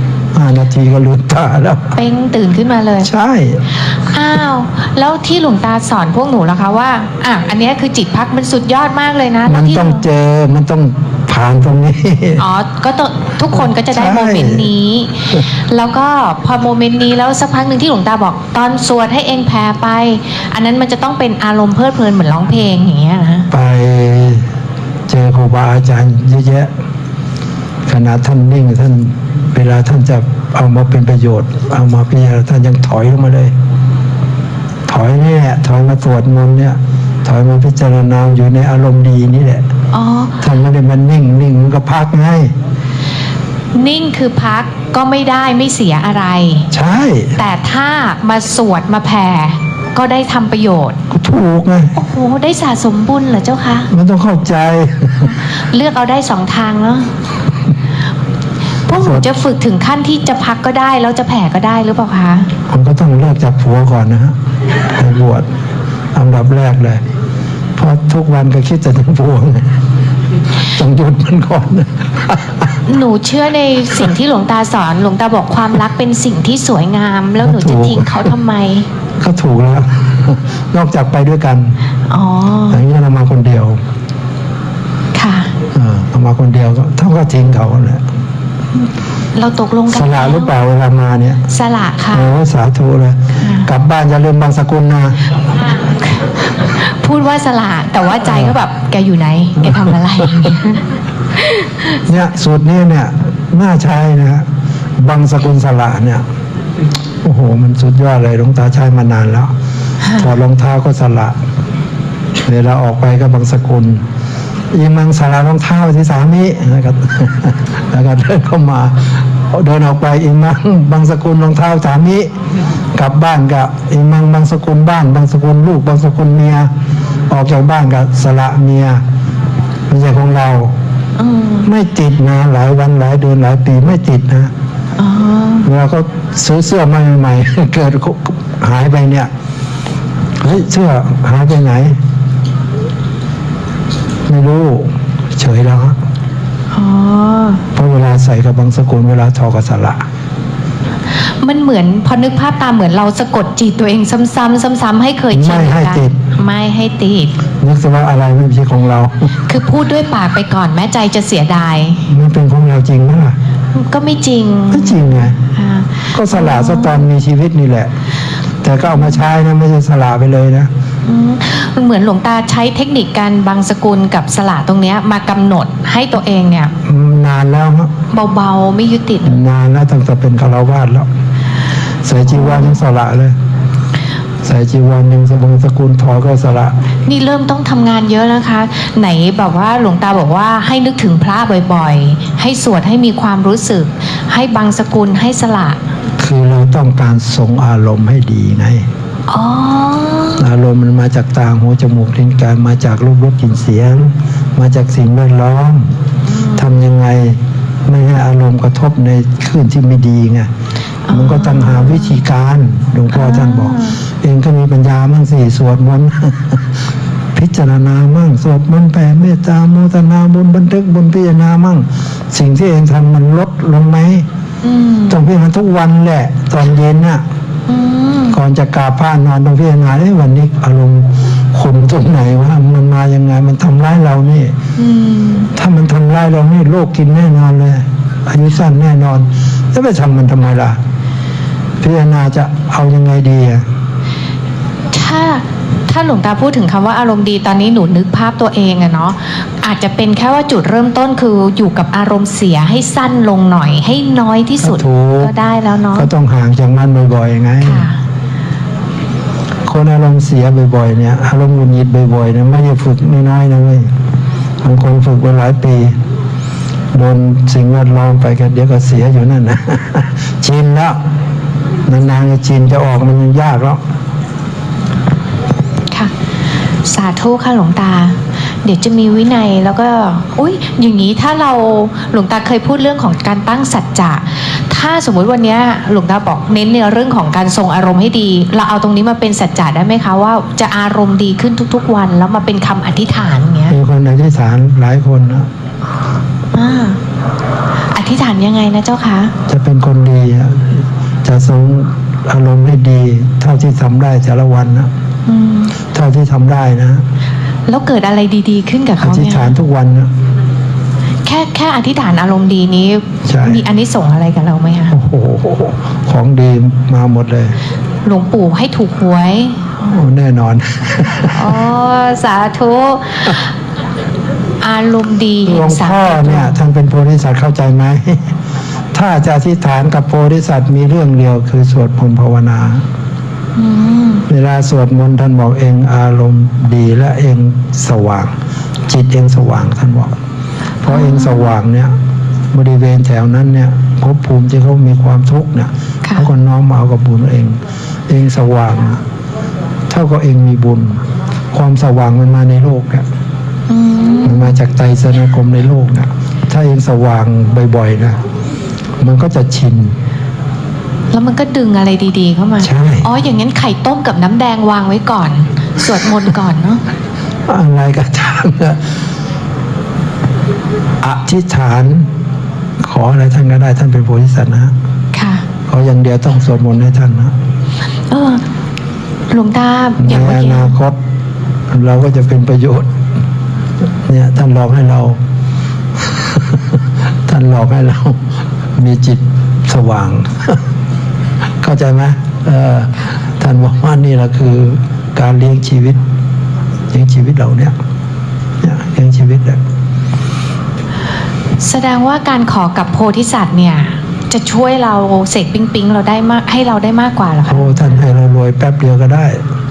5 นาทีก็ลืมตาแล้วเป้งตื่นขึ้นมาเลยใช่อ้าวแล้วที่หลวงตาสอนพวกหนูล่ะคะว่าอันนี้คือจิตพักมันสุดยอดมากเลยนะมันต้องเจอมันต้องผ่านตรงนี้อ๋อก็ทุกคนก็จะได้โมเมนต์นี้แล้วก็พอโมเมนต์นี้แล้วสักพักหนึ่งที่หลวงตาบอกตอนสวดให้เองแผ่ไปอันนั้นมันจะต้องเป็นอารมณ์เพลิดเพลินเหมือนร้องเพลงอย่างเงี้ยนะไปเจอครูบาอาจารย์เยอะแยะขณะท่านนิ่งท่านเวลาท่านจะเอามาเป็นประโยชน์เอามาพิจารณาท่านยังถอยลงมาเลยถอยนี่แหละถอยมาสวดมนต์เนี่ยถอยมาพิจารณาอยู่ในอารมณ์ดีนี่แหละท่านไม่ได้มันนิ่งมันก็พักไงนิ่งคือพักก็ไม่ได้ไม่เสียอะไรใช่แต่ถ้ามาสวดมาแผ่ก็ได้ทำประโยชน์ก็ถูกไงโอ้โหได้สะสมบุญเหรอเจ้าคะมันต้องเข้าใจเลือกเอาได้2 ทางเนาะพวกหนูจะฝึกถึงขั้นที่จะพักก็ได้แล้วจะแผ่ก็ได้หรือเปล่าคะผมก็ต้องเลิกจากผัวก่อนนะฮะไปบวชอันดับแรกเลยเพราะทุกวันก็คิดแต่ถึงผัวต้องหยุดมันก่อนหนูเชื่อในสิ่งที่หลวงตาสอนหลวงตาบอกความรักเป็นสิ่งที่สวยงามแล้วหนูจะทิ้งเขาทำไมก็ถูกแล้วนอกจากไปด้วยกันอย่างนี้เรามาคนเดียวค่ะเรามาคนเดียวก็เท่ากับทิ้งเขาแหละเราตกลงกันสละหรือเปล่าเวลามาเนี่ยสละค่ะโอ้สาธุเลยกลับบ้านอย่าลืมบางสกุลนะพูดว่าสละแต่ว่าใจก็แบบแกอยู่ไหนแกทำอะไรเนี่ยสูตรนี้เนี่ยน่าใช้นะฮะบางสกุลสละเนี่ยโอ้โหมันสุดยอดเลยหลวงตาใช้มานานแล้วถอดรองเท้าก็สละเวลาออกไปก็บางสกุลอีมังสละรองเท้าที่สามีแล้วก็เดินเข้ามาเดินออกไปอีมังบางสกุลรองเท้าสามีกลับบ้านกับอีมังบางสกุลบ้านบางสกุลลูกบางสกุลเมียออกจากบ้านกับสละเมียไม่ใช่ของเราไม่ติดนะหลายวันหลายเดือนหลายปีไม่ติดนะเวลาเขาซื้อเสื้อมาใหม่ๆเกิดหายไปเนี่ยเฮ้ยเสื้อหายไปไหนไม่รู้เฉยแล้วเพราะเวลาใส่กับบางสกุลเวลาทอกับสละมันเหมือนพอนึกภาพตามเหมือนเราสะกดจิตตัวเองซ้ำๆให้เคยชินไม่ให้ติดไม่ให้ติดนึกซะว่าอะไรไม่ใช่ของเราคือพูดด้วยปากไปก่อนแม้ใจจะเสียดายมันเป็นของเราจริงไหมล่ะก็ไม่จริงไม่จริงไงก็สละซะตอนมีชีวิตนี่แหละแต่ก็เอามาใช้นะไม่ใช่สละไปเลยนะเหมือนหลวงตาใช้เทคนิคการบางสกุลกับสละตรงนี้มากำหนดให้ตัวเองเนี่ยนานแล้วครับเบาๆไม่ยึดติดนานแล้วตั้งแต่เป็นฆราวาสแล้วใส่จีวรยังสละเลยใส่จีวรยังบางสกุลทอก็สละนี่เริ่มต้องทำงานเยอะนะคะไหนแบบว่าหลวงตาบอกว่าให้นึกถึงพระบ่อยๆให้สวดให้มีความรู้สึกให้บางสกุลให้สละคือเราต้องการทรงอารมณ์ให้ดีไงอารมณ์มันมาจากตาหูจมูกลิ้นกายมาจากรูปรสกลิ่นเสียงมาจากสิ่งแวดล้อมทำยังไงไม่ให้อารมณ์กระทบในคลื่นที่ไม่ดีไงมันก็ต้องหาวิธีการหลวงพ่อท่านบอกเองก็มีปัญญามั่งสิสวดมนต์พิจารณามั่งสวดมนต์แผ่เมตตาโมทนาบุญบันทึกบุญพิจารณามั่งสิ่งที่เองทำมันลดลงไหมต้องพิจารณาทุกวันแหละตอนเย็นน่ะก่อนจะกราบผ้านอนต้องพิจารณาวันนี้อารมณ์ขุ่นตรงไหนวะมันมายังไงมันทำร้ายเรานี่ถ้ามันทำร้ายเรานี่โรคกินแน่นอนเลยอายุสั้นแน่นอนแล้วไปทำมันทำไมล่ะพิจารณาจะเอายังไงดีอะถ้าหลวงตาพูดถึงคำว่าอารมณ์ดีตอนนี้หนูนึกภาพตัวเองอะเนาะอาจจะเป็นแค่ว่าจุดเริ่มต้นคืออยู่กับอารมณ์เสียให้สั้นลงหน่อยให้น้อยที่สุดก็ได้แล้วเนาะก็ต้องห่างจากมันบ่อยๆไงคนอารมณ์เสียบ่อยๆเนี่ยอารมณ์หงุดหงิดบ่อยๆเนี่ยไม่ได้ฝึกน้อยๆนะเว้ยบางคนฝึกมาหลายปีโดนสิ่งแวดล้อมไปกันเดี๋ยวก็เสียอยู่นั่นนะชินแล้วนานๆชินจะออกมันยังยากแล้วค่ะสาธุค่ะหลวงตาเดี๋ยวจะมีวินัยแล้วก็อุ๊ยอย่างนี้ถ้าเราหลวงตาเคยพูดเรื่องของการตั้งสัจจะถ้าสมมุติวันนี้หลวงตาบอกเน้นในเรื่องของการทรงอารมณ์ให้ดีเราเอาตรงนี้มาเป็นสัจจะได้ไหมคะว่าจะอารมณ์ดีขึ้นทุกๆวันแล้วมาเป็นคำอธิษฐานอย่างเงี้ยมีคนอธิษฐานหลายคนนะอธิษฐานยังไงนะเจ้าคะจะเป็นคนดีจะทรงอารมณ์ให้ดีเท่าที่ทำได้แต่ละวันนะเท่าที่ทำได้นะแล้วเกิดอะไรดีๆขึ้นกับเขาเนี่ยอธิษฐานทุกวันนะแค่อธิษฐานอารมณ์ดีนี้มีอานิสงส์อะไรกับเราไหมคะโอ้โหของดีมาหมดเลยหลวงปู่ให้ถูกหวยแน่นอนอ๋อสาธุอารมณ์ดีหลวงพ่อเนี่ยท่านเป็นโพธิสัตว์เข้าใจไหมถ้าจะอธิษฐานกับโพธิสัตว์มีเรื่องเดียวคือสวดมนต์ภาวนาเวลาสวดมนต์ท่านบอกเองอารมณ์ดีและเองสว่างจิตเองสว่างท่านบอกเพราะเองสว่างเนี่ยบริเวณแถวนั้นเนี่ยภพภูมิที่เขามีความทุกข์เนี่ยเขาก็น้อมมาเอากับบุญเองสว่างเท่ากับเองมีบุญความสว่างมันมาในโลกเนี่ยมันมาจากไตรสรณคมในโลกเนี่ยถ้าเองสว่างบ่อยๆนะมันก็จะชินแล้วมันก็ดึงอะไรดีๆเข้ามาใช่อ๋ออย่างงั้นไข่ต้มกับน้ำแดงวางไว้ก่อนสวดมนต์ก่อนเนาะอะไรก็ตามนะอธิษฐานขออะไรท่านก็ได้ท่านเป็นโพธิสัตว์นะค่ะขออย่างเดียวต้องสวดมนต์ให้ท่านนะหลวงตาในอนาคตเราก็จะเป็นประโยชน์เนี่ยท่านหลอกให้เราท่านหลอกให้เรามีจิตสว่างเข้าใจไหมท่านบอกว่านี่แหละคือการเลี้ยงชีวิตเราเนี่ยเลี้ยงชีวิตเนี่ยแสดงว่าการขอกับโพธิสัตว์เนี่ยจะช่วยเราเสกปิ๊งเราได้มากให้เราได้มากกว่าหรอคะโอ้ท่านให้เรารวยแป๊บเดียวก็ได้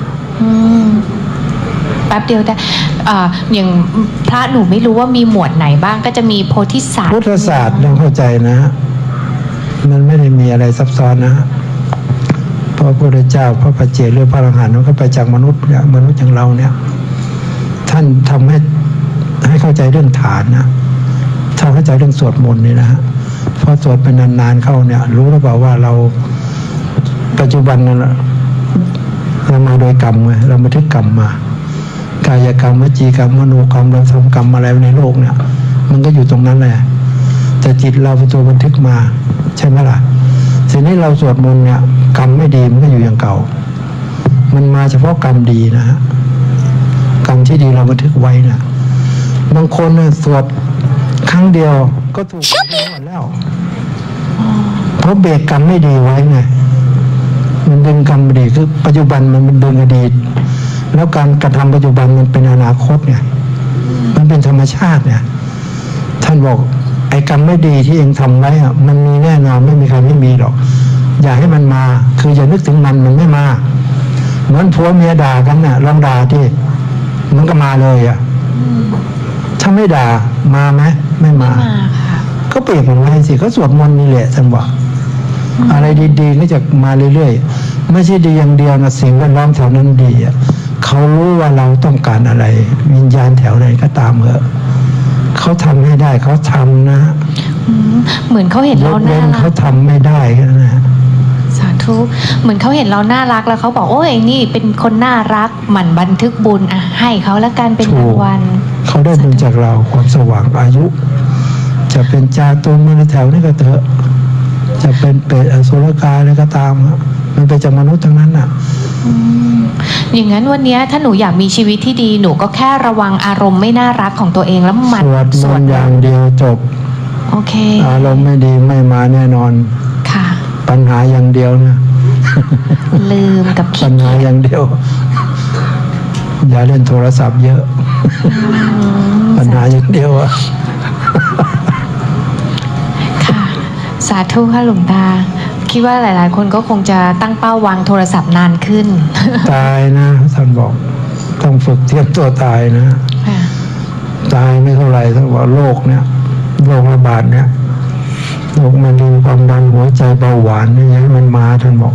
แป๊บเดียวได้อย่างพระหนูไม่รู้ว่ามีหมวดไหนบ้างก็จะมีโพธิสัตว์พุทธศาสตร์ต้องเข้าใจนะมันไม่ได้มีอะไรซับซ้อนนะเพราะพระพุทธเจ้าพระปัจเจกหรือพระอรหันต์เขาไปจากมนุษย์เนี่ยมนุษย์อย่างเราเนี่ยท่านทำให้เข้าใจเรื่องฐานนะถ้าเข้าใจเรื่องสวดมนต์นี่นะฮะพอสวดไปนานๆเข้าเนี่ยรู้หรือเปล่าว่าเราปัจจุบันนั้นเรามาโดยกรรมไงเราบันทึกกรรมมากายกรรมวจีกรรมมโนกรรมเราทำกรรมอะไรในโลกเนี่ยมันก็อยู่ตรงนั้นแหละแต่จิตเราเป็นตัวบันทึกมาใช่ไหมล่ะทีนี้เราสวดมนต์เนี่ยกรรมไม่ดีมันก็อยู่อย่างเก่ามันมาเฉพาะกรรมดีนะฮะกรรมที่ดีเราบันทึกไว้นะบางคนเนี่ยสวดครั้งเดียวก็ถูกหมดแล้วเพราะเบรกกรรมไม่ดีไว้ไงมันดึงกรรมไม่ดีคือปัจจุบันมันดึงอดีตแล้วการกระทำปัจจุบันมันเป็นอนาคตไงมันเป็นธรรมชาติเนี่ยท่านบอกไอ้กรรมไม่ดีที่เองทำไว้อะมันมีแน่นอนไม่มีใครไม่มีหรอกอย่าให้มันมาคืออย่านึกถึงมันไม่มาเหมือนผัวเมียด่ากันน่ะลองด่าที่มันก็มาเลยอ่ะถ้าไม่ด่ามาไหมไม่มาก็เปรียบมันไว้สิก็สวดมนต์นี่แหละท่านบอกอะไรดีๆก็จะมาเรื่อยๆไม่ใช่ดีอย่างเดียวนะสิ่งแวดล้อมแถวนั้นดีอ่ะเขารู้ว่าเราต้องการอะไรวิญญาณแถวไหนก็ตามเถอะเขาทำให้ได้เขาทำนะเหมือนเขาเห็นเราน่ารักเขาทำไม่ได้นะสาธุเหมือนเขาเห็นเราน่ารักแล้วเขาบอกโอ้ยนี่เป็นคนน่ารักหมั่นบันทึกบุญให้เขาแล้วกันเป็นรางวัลเขาได้บุญจากเราความสว่างอายุจะเป็นจาตุมในแถวนี้ก็เถอะจะเป็นเปรตอสุรกายอะไรก็ตามมันเป็นจากมนุษย์ทั้งนั้นอย่างนั้นวันนี้ถ้าหนูอยากมีชีวิตที่ดีหนูก็แค่ระวังอารมณ์ไม่น่ารักของตัวเองแล้วมันสวดอย่างเดียวจบโอเคอารมณ์ไม่ดีไม่มาแน่นอนค่ะปัญหาอย่างเดียวนะลืมกับปัญหาอย่างเดียวอย่าเล่นโทรศัพท์เยอะปัญหาอย่างเดียวอะค่ะสาธุค่ะหลวงตาคิดว่าหลายๆคนก็คงจะตั้งเป้าวางโทรศัพท์นานขึ้นตายนะท่านบอกต้องฝึกเทียบตัวตายนะตายไม่เท่าไหร่ท่านบอกโรคเนี่ยโรคระบาดเนี่ยโรคมะเร็งความดันหัวใจเบาหวานนี่ให้มันมาท่านบอก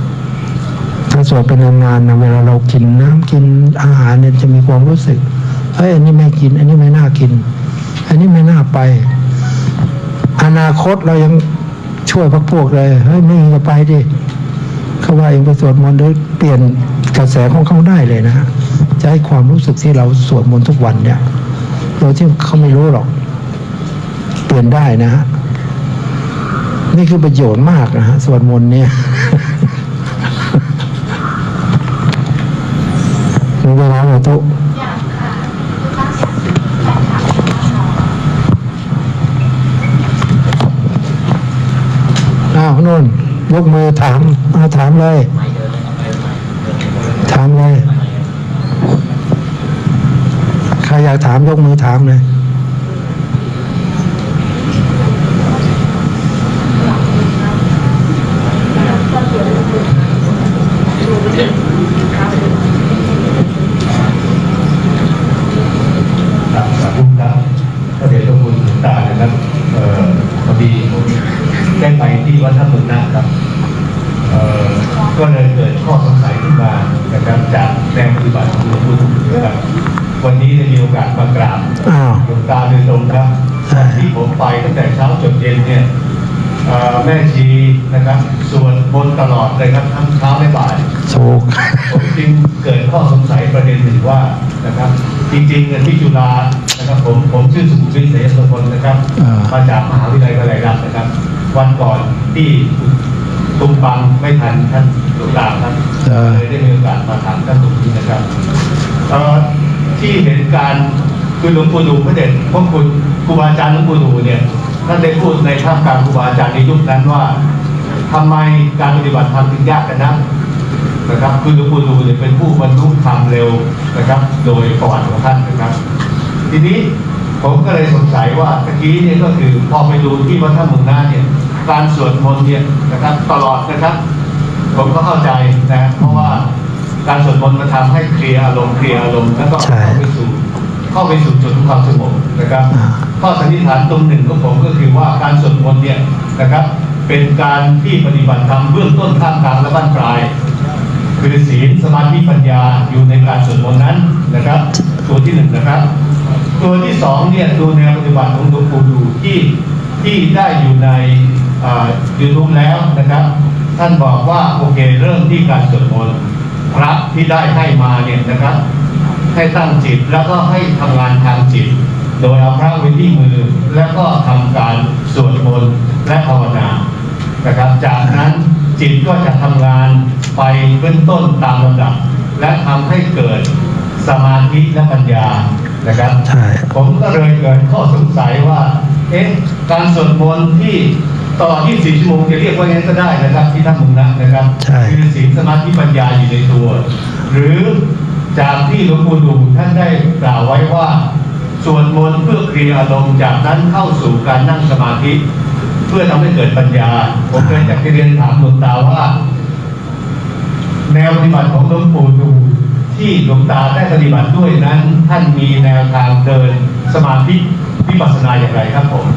ถ้าสวดเป็นนานๆนะเวลาเรากินน้ำกินอาหารเนี่ยจะมีความรู้สึกเฮ้ยอันนี้ไม่กินอันนี้ไม่น่ากินอันนี้ไม่น่าไปอนาคตเรายังช่วยพวกเลยเฮ้ยไม่จะไปดิเขาว่าเองไปสวดมนต์ด้วยเปลี่ยนกระแสของเขาได้เลยนะฮะจะให้ความรู้สึกที่เราสวดมนต์ทุกวันเนี่ยโดยที่เขาไม่รู้หรอกเปลี่ยนได้นะฮะนี่คือประโยชน์มากนะฮะสวดมนต์เนี่ยมีเวลาหรือตุ๊นู่นยกมือถามถามเลยถามเลยใครอยากถามยกมือถามเลยสาธุครับพระเดชพระคุณหลวงตานะครับพอดีผมได้ไปที่วัดถ้ำมึงนะครับก็เลยเกิดข้อสงสัยขึ้นมานะครับจากแนวปฏิบัติของหลวงปู่นะครับวันนี้ได้มีโอกาสมากราบหลวงตาโดยตรงครับที่ผมไปตั้งแต่เช้าจนเย็นเนี่ยแม่ชีนะครับส่วนบนตลอดเลยครับทั้งเช้าและบ่ายผมจึงเกิดข้อสงสัยประเด็นหนึ่งว่านะครับจริงๆที่จุฬานะครับผมชื่อสุขุมวิทย์เสยสพลนะครับมาจากมหาวิทยาลัยวลัยลักษณ์นะครับวันก่อนที่ตุ้มบังไม่ทันท่านหลวงตาครับเลยได้มีโอกาสมาถามท่านตรงนี้นะครับที่เห็นการคือหลวงปู่ดูพระเดชพระคุณครูบาอาจารย์หลวงปู่ดูเนี่ยท่านได้พูดในท่ามกลางครูบาอาจารย์ในยุคนั้นว่าทำไมการปฏิบัติธรรมถึงยากกันนะครับคือหลวงปู่ดูเนี่ยเป็นผู้บรรลุธรรมเร็วนะครับโดยประวัติของท่านนะครับทีนี้ผมก็เลยสงสัยว่าตะกี้เนี่ยก็คือพอไปดูที่วัดถ้ำมึงนาเนี่ยการสวดมนต์เนี่ยนะครับตลอดนะครับผมก็เข้าใจนะเพราะว่าการสวดมนต์มันทำให้เคลียร์อารมณ์แล้วก็เข้าไปสู่จุดความสงบนะครับข้อสันนิษฐานตรงหนึ่งของผมก็คือว่าการสวดมนต์เนี่ยนะครับเป็นการที่ปฏิบัติธรรมเบื้องต้นท่ามกลางและบั้นปลายคือศีลสมาธิปัญญาอยู่ในการสวดมนต์นั้นนะครับตัวที่หนึ่งนะครับตัวที่สองเนี่ยดูแนวปฏิบัติของหลวงปู่ดูที่ได้อยู่ในYouTube แล้วนะครับท่านบอกว่าโอเคเริ่มที่การสวดมนต์พระที่ได้ให้มาเนี่ยนะครับให้ตั้งจิตแล้วก็ให้ทำงานทางจิตโดยเอาพระไว้ที่มือแล้วก็ทำการสวดมนต์และภาวนานะครับจากนั้นจิตก็จะทำงานไปเบื้องต้นตามลำดับและทำให้เกิดสมาธิและปัญญานะครับผมก็เลยเกิดข้อสงสัยว่าการสวดมนต์ที่ตลอด24 ชั่วโมงจะเรียกว่าไงก็ได้นะครับที่ท่านมุงนะครับคือศีลสมาธิปัญญาอยู่ในตัวหรือจากที่หลวงปู่ดูท่านได้กล่าวไว้ว่าสวดมนต์เพื่อเคลียร์อารมณ์จากนั้นเข้าสู่การนั่งสมาธิเพื่อทำให้เกิดปัญญาผมเคยอยากเรียนถามหลวงตาว่าแนวปฏิบัติของหลวงปู่ดูที่หลวงตาได้ปฏิบัติด้วยนั้นท่านมีแนวทางเดินสมาธิวิปัสสนาอย่างไรครับผม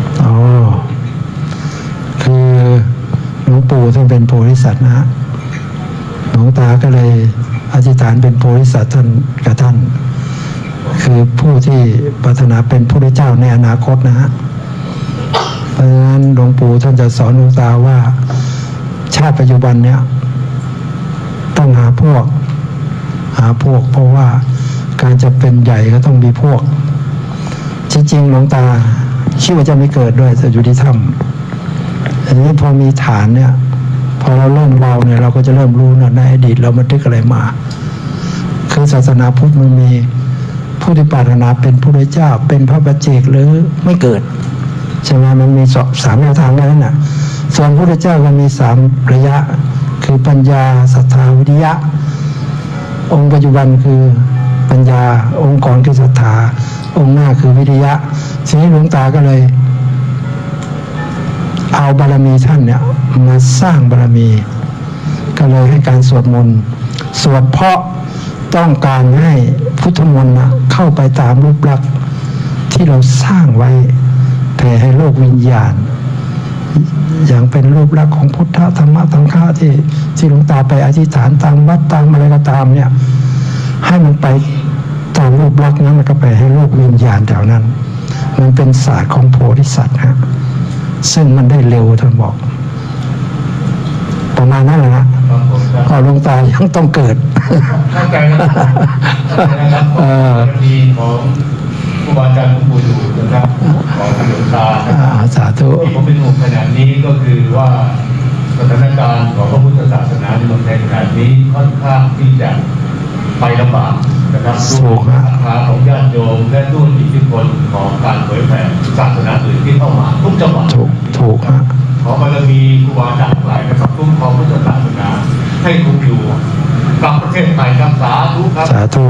คือหลวงปู่ท่านเป็นโพธิสัตว์นะหลวงตาก็เลยอธิษฐานเป็นโพธิสัตว์ท่านกับท่านคือผู้ที่ปรารถนาเป็นพระพุทธเจ้าในอนาคตนะฮะเพราะฉะนั้นหลวงปู่ท่านจะสอนหลวงตาว่าชาติปัจจุบันเนี้ยต้องหาพวกเพราะว่าการจะเป็นใหญ่ก็ต้องมีพวกจริงๆหลวงตาคิดว่าจะไม่เกิดด้วยแต่อยู่ที่ถ้ำอันนี้พอมีฐานเนี่ยพอเราเริ่มเราเนี่ยเราก็จะเริ่มรู้นะในอดีตเราบันทึกอะไรมาคือศาสนาพุทธมันมีผู้ที่ปรารถนาเป็นพระพุทธเจ้าเป็นพระปัจเจกหรือไม่เกิดใช่ไหมมันมีสามแนวทางนั้นน่ะส่วนพระพุทธเจ้าก็มี3 ระยะคือปัญญาศรัทธาวิริยะองค์ปัจจุบันคือปัญญาองค์ก่อนคือศรัทธาองค์หน้าคือวิริยะทีนี้หลวงตาก็เลยเอาบารมีท่านเนี่ยมาสร้างบารมีก็เลยให้การสวดมนต์สวดเพราะต้องการให้พุทธมนต์เข้าไปตามรูปลักษณ์ที่เราสร้างไว้แผ่ให้โลกวิญญาณอย่างเป็นรูปลักษณ์ของพุทธธรรมะสังฆะที่หลวงตาไปอธิษฐานตามวัดตามอะไรก็ตามเนี่ยให้มันไปตตามรูปลักษณ์นั้นมันก็ไปให้รูปวิญญาณแถวนั้นมันเป็นศาสตร์ของโพธิสัตว์ฮะซึ่งมันได้เร็วท่านบอกประมาณนั้นแหละฮะก็หลวงตายังต้องเกิดเข้าใจนะครับมีของครูบาอาจารย์หลวงปู่ดูนะครับของหลวงตาสาธุที่ผมเป็นห่วงขนาดนี้ก็คือว่าสถานการณ์ของพระพุทธศาสนาในเมืองไทยขนาดนี้ค่อนข้างที่จะไปลำบากนะครับด้วยศรัทธาของญาติโยมและด้วยอิทธิพลของการเผยแผ่ศาสนาอื่นที่เข้ามาทุกจังหวัดถูกฮะขอบารมีครูบาอาจารย์หลายนะครับคุ้มครองพุทธศาสนาให้คงอยู่กับประเทศไทยครับสาธุครับสาธุ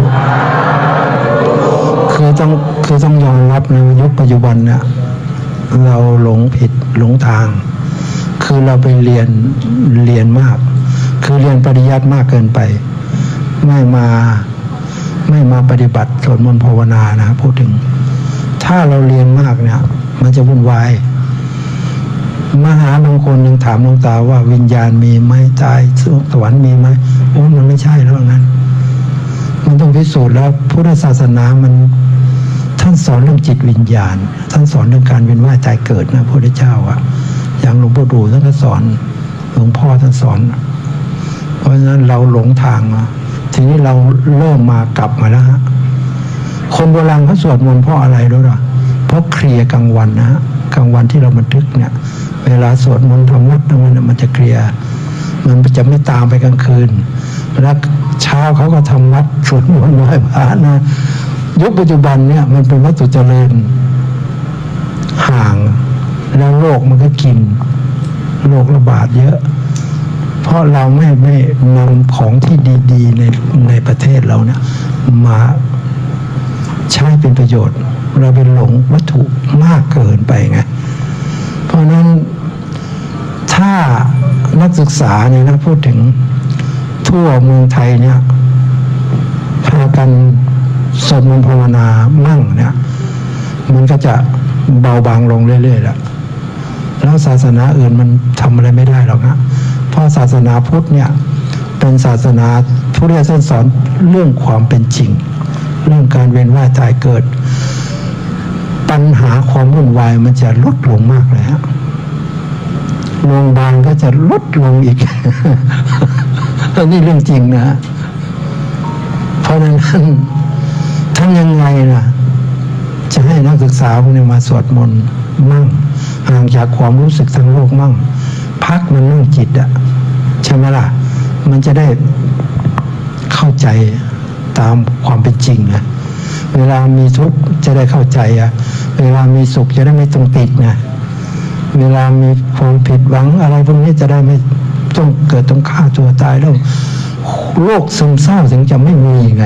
คือต้องยอมรับในยุคปัจจุบันเนี่ยเราหลงผิดหลงทางคือเราไปเรียนมากคือเรียนปริยัติมากเกินไปไม่มาปฏิบัติสวดมนต์ภาวนานะพูดถึงถ้าเราเรียนมากเนี่ยมันจะวุ่นวายมหาบางคนยังถามหลวงตาว่าวิญญาณมีไหมตายสวรรค์มีไหมโอ้มันไม่ใช่แล้วงั้นมันต้องพิสูจน์แล้วพุทธศาสนามันท่านสอนเรื่องจิตวิญญาณท่านสอนเรื่องการเวียนว่ายตายเกิดนะพระพุทธเจ้าอะอย่างหลวงปู่ดูท่านก็สอนหลวงพ่อท่านสอนเพราะฉะนั้นเราหลงทางทีนี้เราเริ่มมากลับมาแล้วฮะคนโบราณเขาสวดมนต์เพราะอะไรรู้หรอเพราะเคลียร์กลางวันนะฮะกลางวันที่เราบันทึกเนี่ยเวลาสวดมนต์ทำวัดตรงนั้นมันจะเคลียร์มันจะไม่ตามไปกลางคืนแล้วเช้าเขาก็ทำวัดสวดมนต์ไหว้พระนะยุคปัจจุบันเนี่ยมันเป็นวัตถุเจริญห่างแล้วโรคมันก็กินโรคระบาดเยอะเพราะเราไม่นำของที่ดีๆในประเทศเราเนี่ยมาใช้เป็นประโยชน์เราเป็นหลงวัตถุมากเกินไปไงเพราะนั้นถ้านักศึกษาเนี่ยนะพูดถึงทั่วเมืองไทยเนี่ยพากันสวดมนต์ภาวนามั่งเนี่ยมันก็จะเบาบางลงเรื่อยๆแล้วศาสนาอื่นมันทำอะไรไม่ได้หรอกนะเพราะศาสนาพุทธเนี่ยเป็นศาสนาพุทธศาสนาสอนเรื่องความเป็นจริงเรื่องการเวียนว่ายตายเกิดปัญหาความวุ่นวายมันจะลดลงมากเลยฮะโรงพยาบาลก็จะลดลงอีก อันนี้เรื่องจริงนะเพราะฉะนั้นทำยังไงล่ะจะให้นักศึกษาพวกนี้มาสวดมนต์มั่งห่างจากความรู้สึกทางโลกมั่งพักมันนั่งจิตอะใช่ไหมล่ะมันจะได้เข้าใจตามความเป็นจริงนะเวลามีทุกข์จะได้เข้าใจอะเวลามีสุขจะได้ไม่ต้องติดนะเวลามีความผิดหวังอะไรพวกนี้จะได้ไม่ต้องเกิดต้องฆ่าตัวตายแล้วโรคซึมเศร้าถึงจะไม่มีไง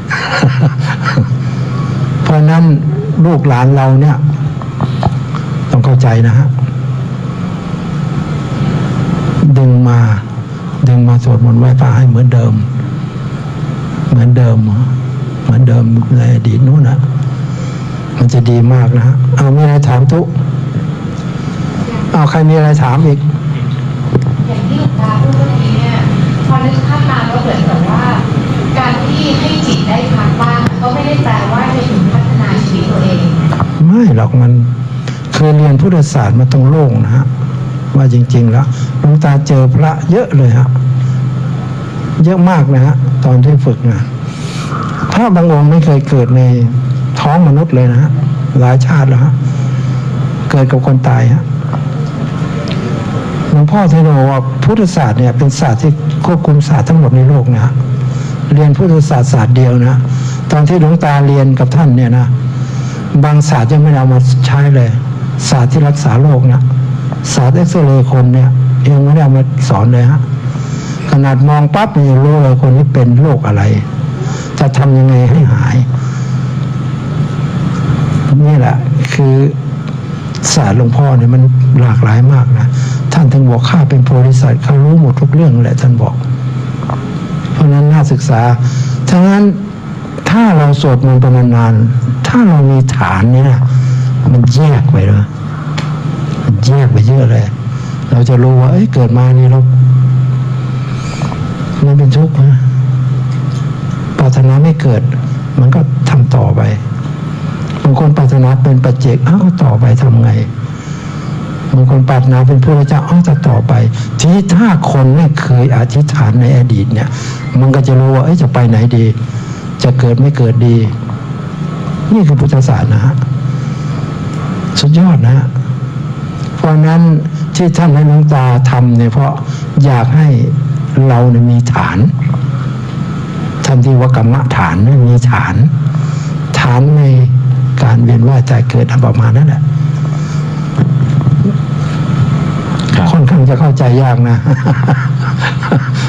เพราะนั้นลูกหลานเราเนี่ยต้องเข้าใจนะฮะดึงมาสวดมนต์ไหว้พระให้เหมือนเดิมในอดีตนู้นนะมันจะดีมากนะฮะเอามีอะไรถามทุกเอาใครมีอะไรถามอีกอย่างที่หลวงตาพูดเมื่อกี้เนี่ยพอนึกภาพตามก็เหมือนกับว่าการที่ให้จิตได้พักบ้างก็ไม่ได้แปลว่าจะถึงพัฒนาชีวิตตัวเองไม่หรอกมันเคยเรียนพุทธศาสตร์มาต้องโล่งนะฮะว่าจริงๆแล้วหลวงตาเจอพระเยอะเลยฮะเยอะมากนะฮะตอนที่ฝึกนะพระบางองค์ไม่เคยเกิดในท้องมนุษย์เลยนะฮะหลายชาติแล้วฮะเกิดกับคนตายฮะหลวงพ่อท่านบอกว่าพุทธศาสตร์เนี่ยเป็นศาสตร์ที่ควบคุมศาสตร์ทั้งหมดในโลกนะฮะเรียนพุทธศาสตร์ศาสตร์เดียวนะตอนที่หลวงตาเรียนกับท่านเนี่ยนะบางศาสตร์ยังไม่เอามาใช้เลยศาสตร์ที่รักษาโรคนะศาสตร์เอ็กซเรย์คนเนี่ยยังไม่ได้เอามาสอนเลยฮะขนาดมองปั๊บยังรู้เลยคนนี้เป็นโรคอะไรจะทำยังไงให้หายนี่แหละคือศาสตร์หลวงพ่อเนี่ยมันหลากหลายมากนะท่านถึงบอกข้าเป็นโพธิสัตว์เขารู้หมดทุกเรื่องแหละท่านบอกเพราะนั้นน่าศึกษาฉะนั้นถ้าเราสวดมนต์เป็นนานๆถ้าเรามีฐานเนี่ยมันแยกไปเลยมันแยกไปเยอะเลยเราจะรู้ว่าเกิดมานี่เรามันเป็นทุกข์นะปรารถนาไม่เกิดมันก็ทำต่อไปบางคนปรารถนาเป็นปัจเจกก็ต่อไปทำไงบางคนปรารถนาเป็นพระเจ้าจะต่อไปทีนี้ถ้าคนไม่เคยอธิษฐานในอดีตเนี่ยมันก็จะรู้ว่าจะไปไหนดีจะเกิดไม่เกิดดีนี่คือพุทธศาสนาสุดยอดนะเพราะนั้นที่ท่านให้หลวงตาทำเนี่ยเพราะอยากให้เราเนี่ยมีฐานท่านที่ว่ากรรมฐานเนี่ยมีฐานในการเวียนว่ายตายเกิดประมาณนั้นแหละค่อนข้างจะเข้าใจยากนะ